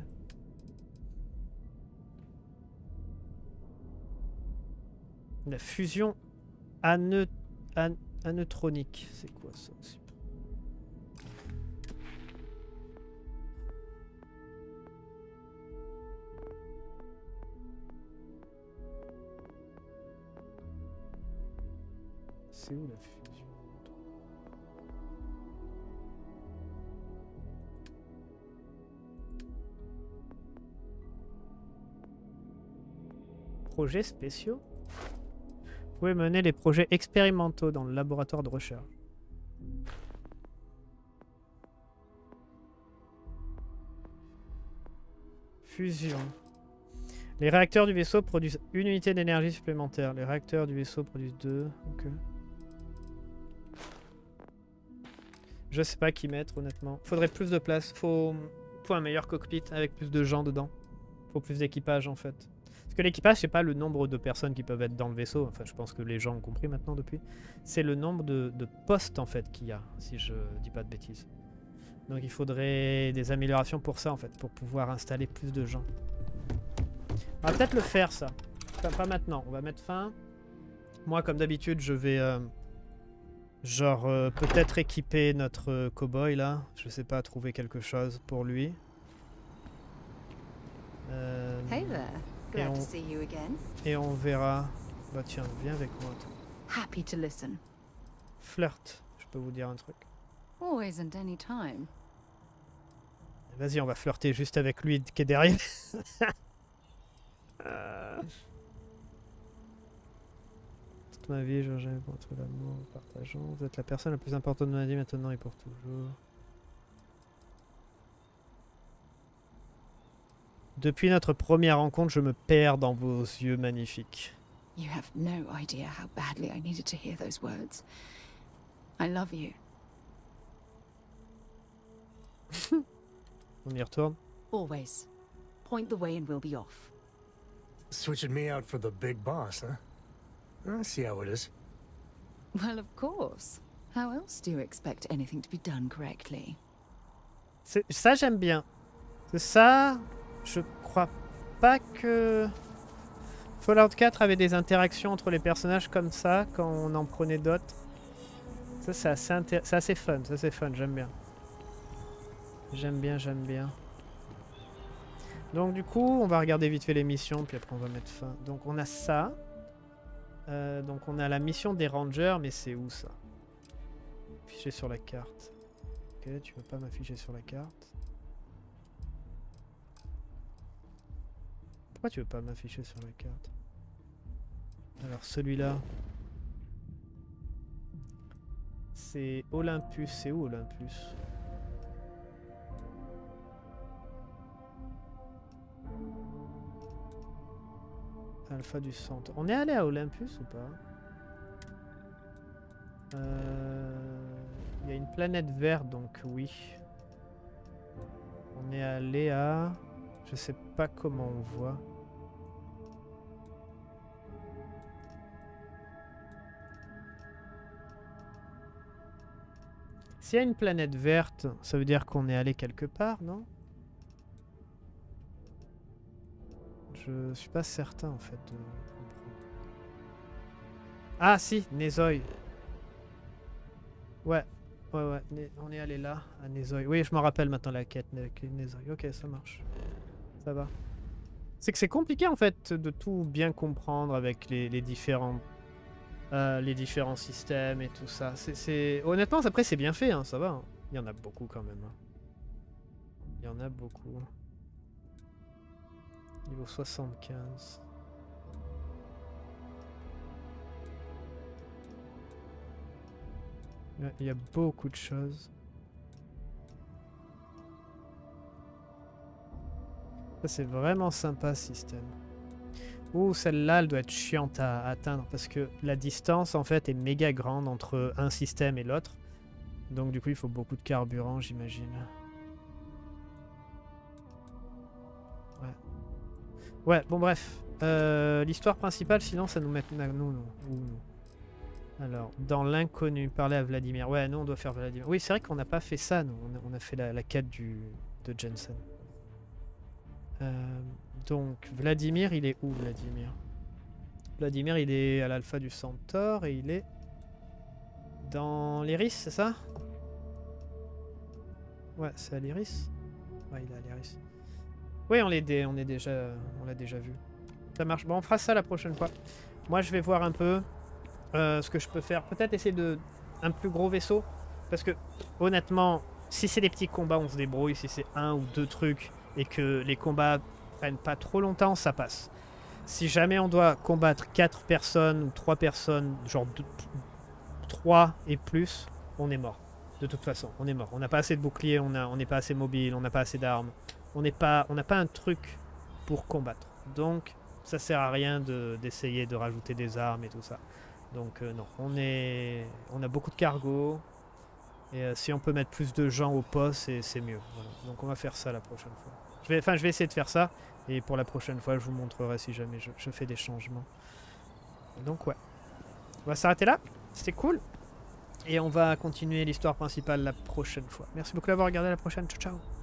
Speaker 1: La fusion aneutronique, c'est quoi ça aussi? C'est où la fusion? Projets spéciaux? Vous pouvez mener les projets expérimentaux dans le laboratoire de recherche. Fusion. Les réacteurs du vaisseau produisent une unité d'énergie supplémentaire. Les réacteurs du vaisseau produisent 2. Ok. Je sais pas qui mettre, honnêtement. Faudrait plus de place. Faut un meilleur cockpit avec plus de gens dedans. Faut plus d'équipage, en fait. Parce que l'équipage, c'est pas le nombre de personnes qui peuvent être dans le vaisseau. Enfin, je pense que les gens ont compris maintenant depuis. C'est le nombre de postes, en fait, qu'il y a, si je dis pas de bêtises. Donc il faudrait des améliorations pour ça, en fait, pour pouvoir installer plus de gens. On va peut-être le faire, ça. Enfin, pas maintenant. On va mettre fin. Moi, comme d'habitude, je vais... peut-être équiper notre cow-boy, là. Je sais pas, trouver quelque chose pour lui.
Speaker 5: Hey there. Glad to see you again.
Speaker 1: Et on verra. Bah tiens, viens avec moi.
Speaker 5: Happy to listen.
Speaker 1: Flirt, je peux vous dire un truc.
Speaker 5: Always and any time.
Speaker 1: Vas-y, on va flirter juste avec lui qui est derrière. Toute ma vie, je jamais pour trouver l'amour, partageons. Vous êtes la personne la plus importante de ma vie maintenant et pour toujours. Depuis notre première rencontre, je me perds dans vos yeux magnifiques.
Speaker 5: You have no idea how badly I needed to hear those words. I love you.
Speaker 1: On y retourne?
Speaker 5: Always. Point the way and we'll be off.
Speaker 7: Switching me out for the big boss, huh? I see how it is.
Speaker 5: Well, of course. How else do you expect anything to be done correctly?
Speaker 1: Ça, j'aime bien. C'est ça... Je crois pas que Fallout 4 avait des interactions entre les personnages comme ça quand on en prenait d'autres. Ça, c'est assez fun. Ça, c'est fun. J'aime bien. J'aime bien, j'aime bien. Donc, du coup, on va regarder vite fait les missions, puis après, on va mettre fin. Donc, on a ça. Donc, on a la mission des rangers, mais c'est où, ça? Affiché sur la carte. Ok, tu veux pas m'afficher sur la carte? Pourquoi tu veux pas m'afficher sur la carte? Alors celui-là, c'est Olympus. C'est où Olympus? Alpha du centre. On est allé à Olympus ou pas? Il y a une planète verte, donc oui. On est allé à... Je sais pas comment on voit. S'il y a une planète verte, ça veut dire qu'on est allé quelque part, non? Je suis pas certain en fait de comprendre. Ah si, Nézoi. Ouais, on est allé là, à Nézoi. Oui, je me rappelle maintenant la quête avec Nézoi. Ok, ça marche. Ça va. C'est que c'est compliqué en fait de tout bien comprendre avec les différents systèmes et tout ça. Honnêtement, après c'est bien fait, hein, ça va. Hein. Il y en a beaucoup quand même. Hein. Il y en a beaucoup. Niveau 75. Il y a beaucoup de choses. Ça, c'est vraiment sympa ce système. Ouh, celle-là, elle doit être chiante à atteindre parce que la distance, en fait, est méga grande entre un système et l'autre. Donc, du coup, il faut beaucoup de carburant, j'imagine. Ouais. Ouais, bon, bref. L'histoire principale, sinon, ça nous met... nous. Alors, dans l'inconnu, parler à Vladimir. Ouais, nous, on doit faire Vladimir. Oui, c'est vrai qu'on n'a pas fait ça, nous. On a fait la quête de Jensen. Donc, Vladimir, il est où, Vladimir? Vladimir, il est à l'Alpha du Centaure et il est dans l'Iris, c'est ça? Ouais, c'est à l'Iris. Ouais, il est à l'Iris. Oui, on l'a déjà vu. Ça marche. Bon, on fera ça la prochaine fois. Moi, je vais voir un peu ce que je peux faire. Peut-être essayer de un plus gros vaisseau. Parce que, honnêtement, si c'est des petits combats, on se débrouille. Si c'est 1 ou 2 trucs et que les combats prennent pas trop longtemps, ça passe. Si jamais on doit combattre 4 personnes ou 3 personnes, genre 3 et plus, on est mort. De toute façon, on est mort. On n'a pas assez de boucliers, on n'est pas assez mobile, on n'a pas assez d'armes. On n'a pas un truc pour combattre. Donc, ça sert à rien d'essayer de rajouter des armes et tout ça. Donc, non. On a beaucoup de cargo. Et si on peut mettre plus de gens au poste, c'est mieux. Voilà. Donc, on va faire ça la prochaine fois. Je vais essayer de faire ça. Et pour la prochaine fois, je vous montrerai si jamais je fais des changements. Donc, ouais. On va s'arrêter là. C'était cool. Et on va continuer l'histoire principale la prochaine fois. Merci beaucoup d'avoir regardé. À la prochaine. Ciao, ciao.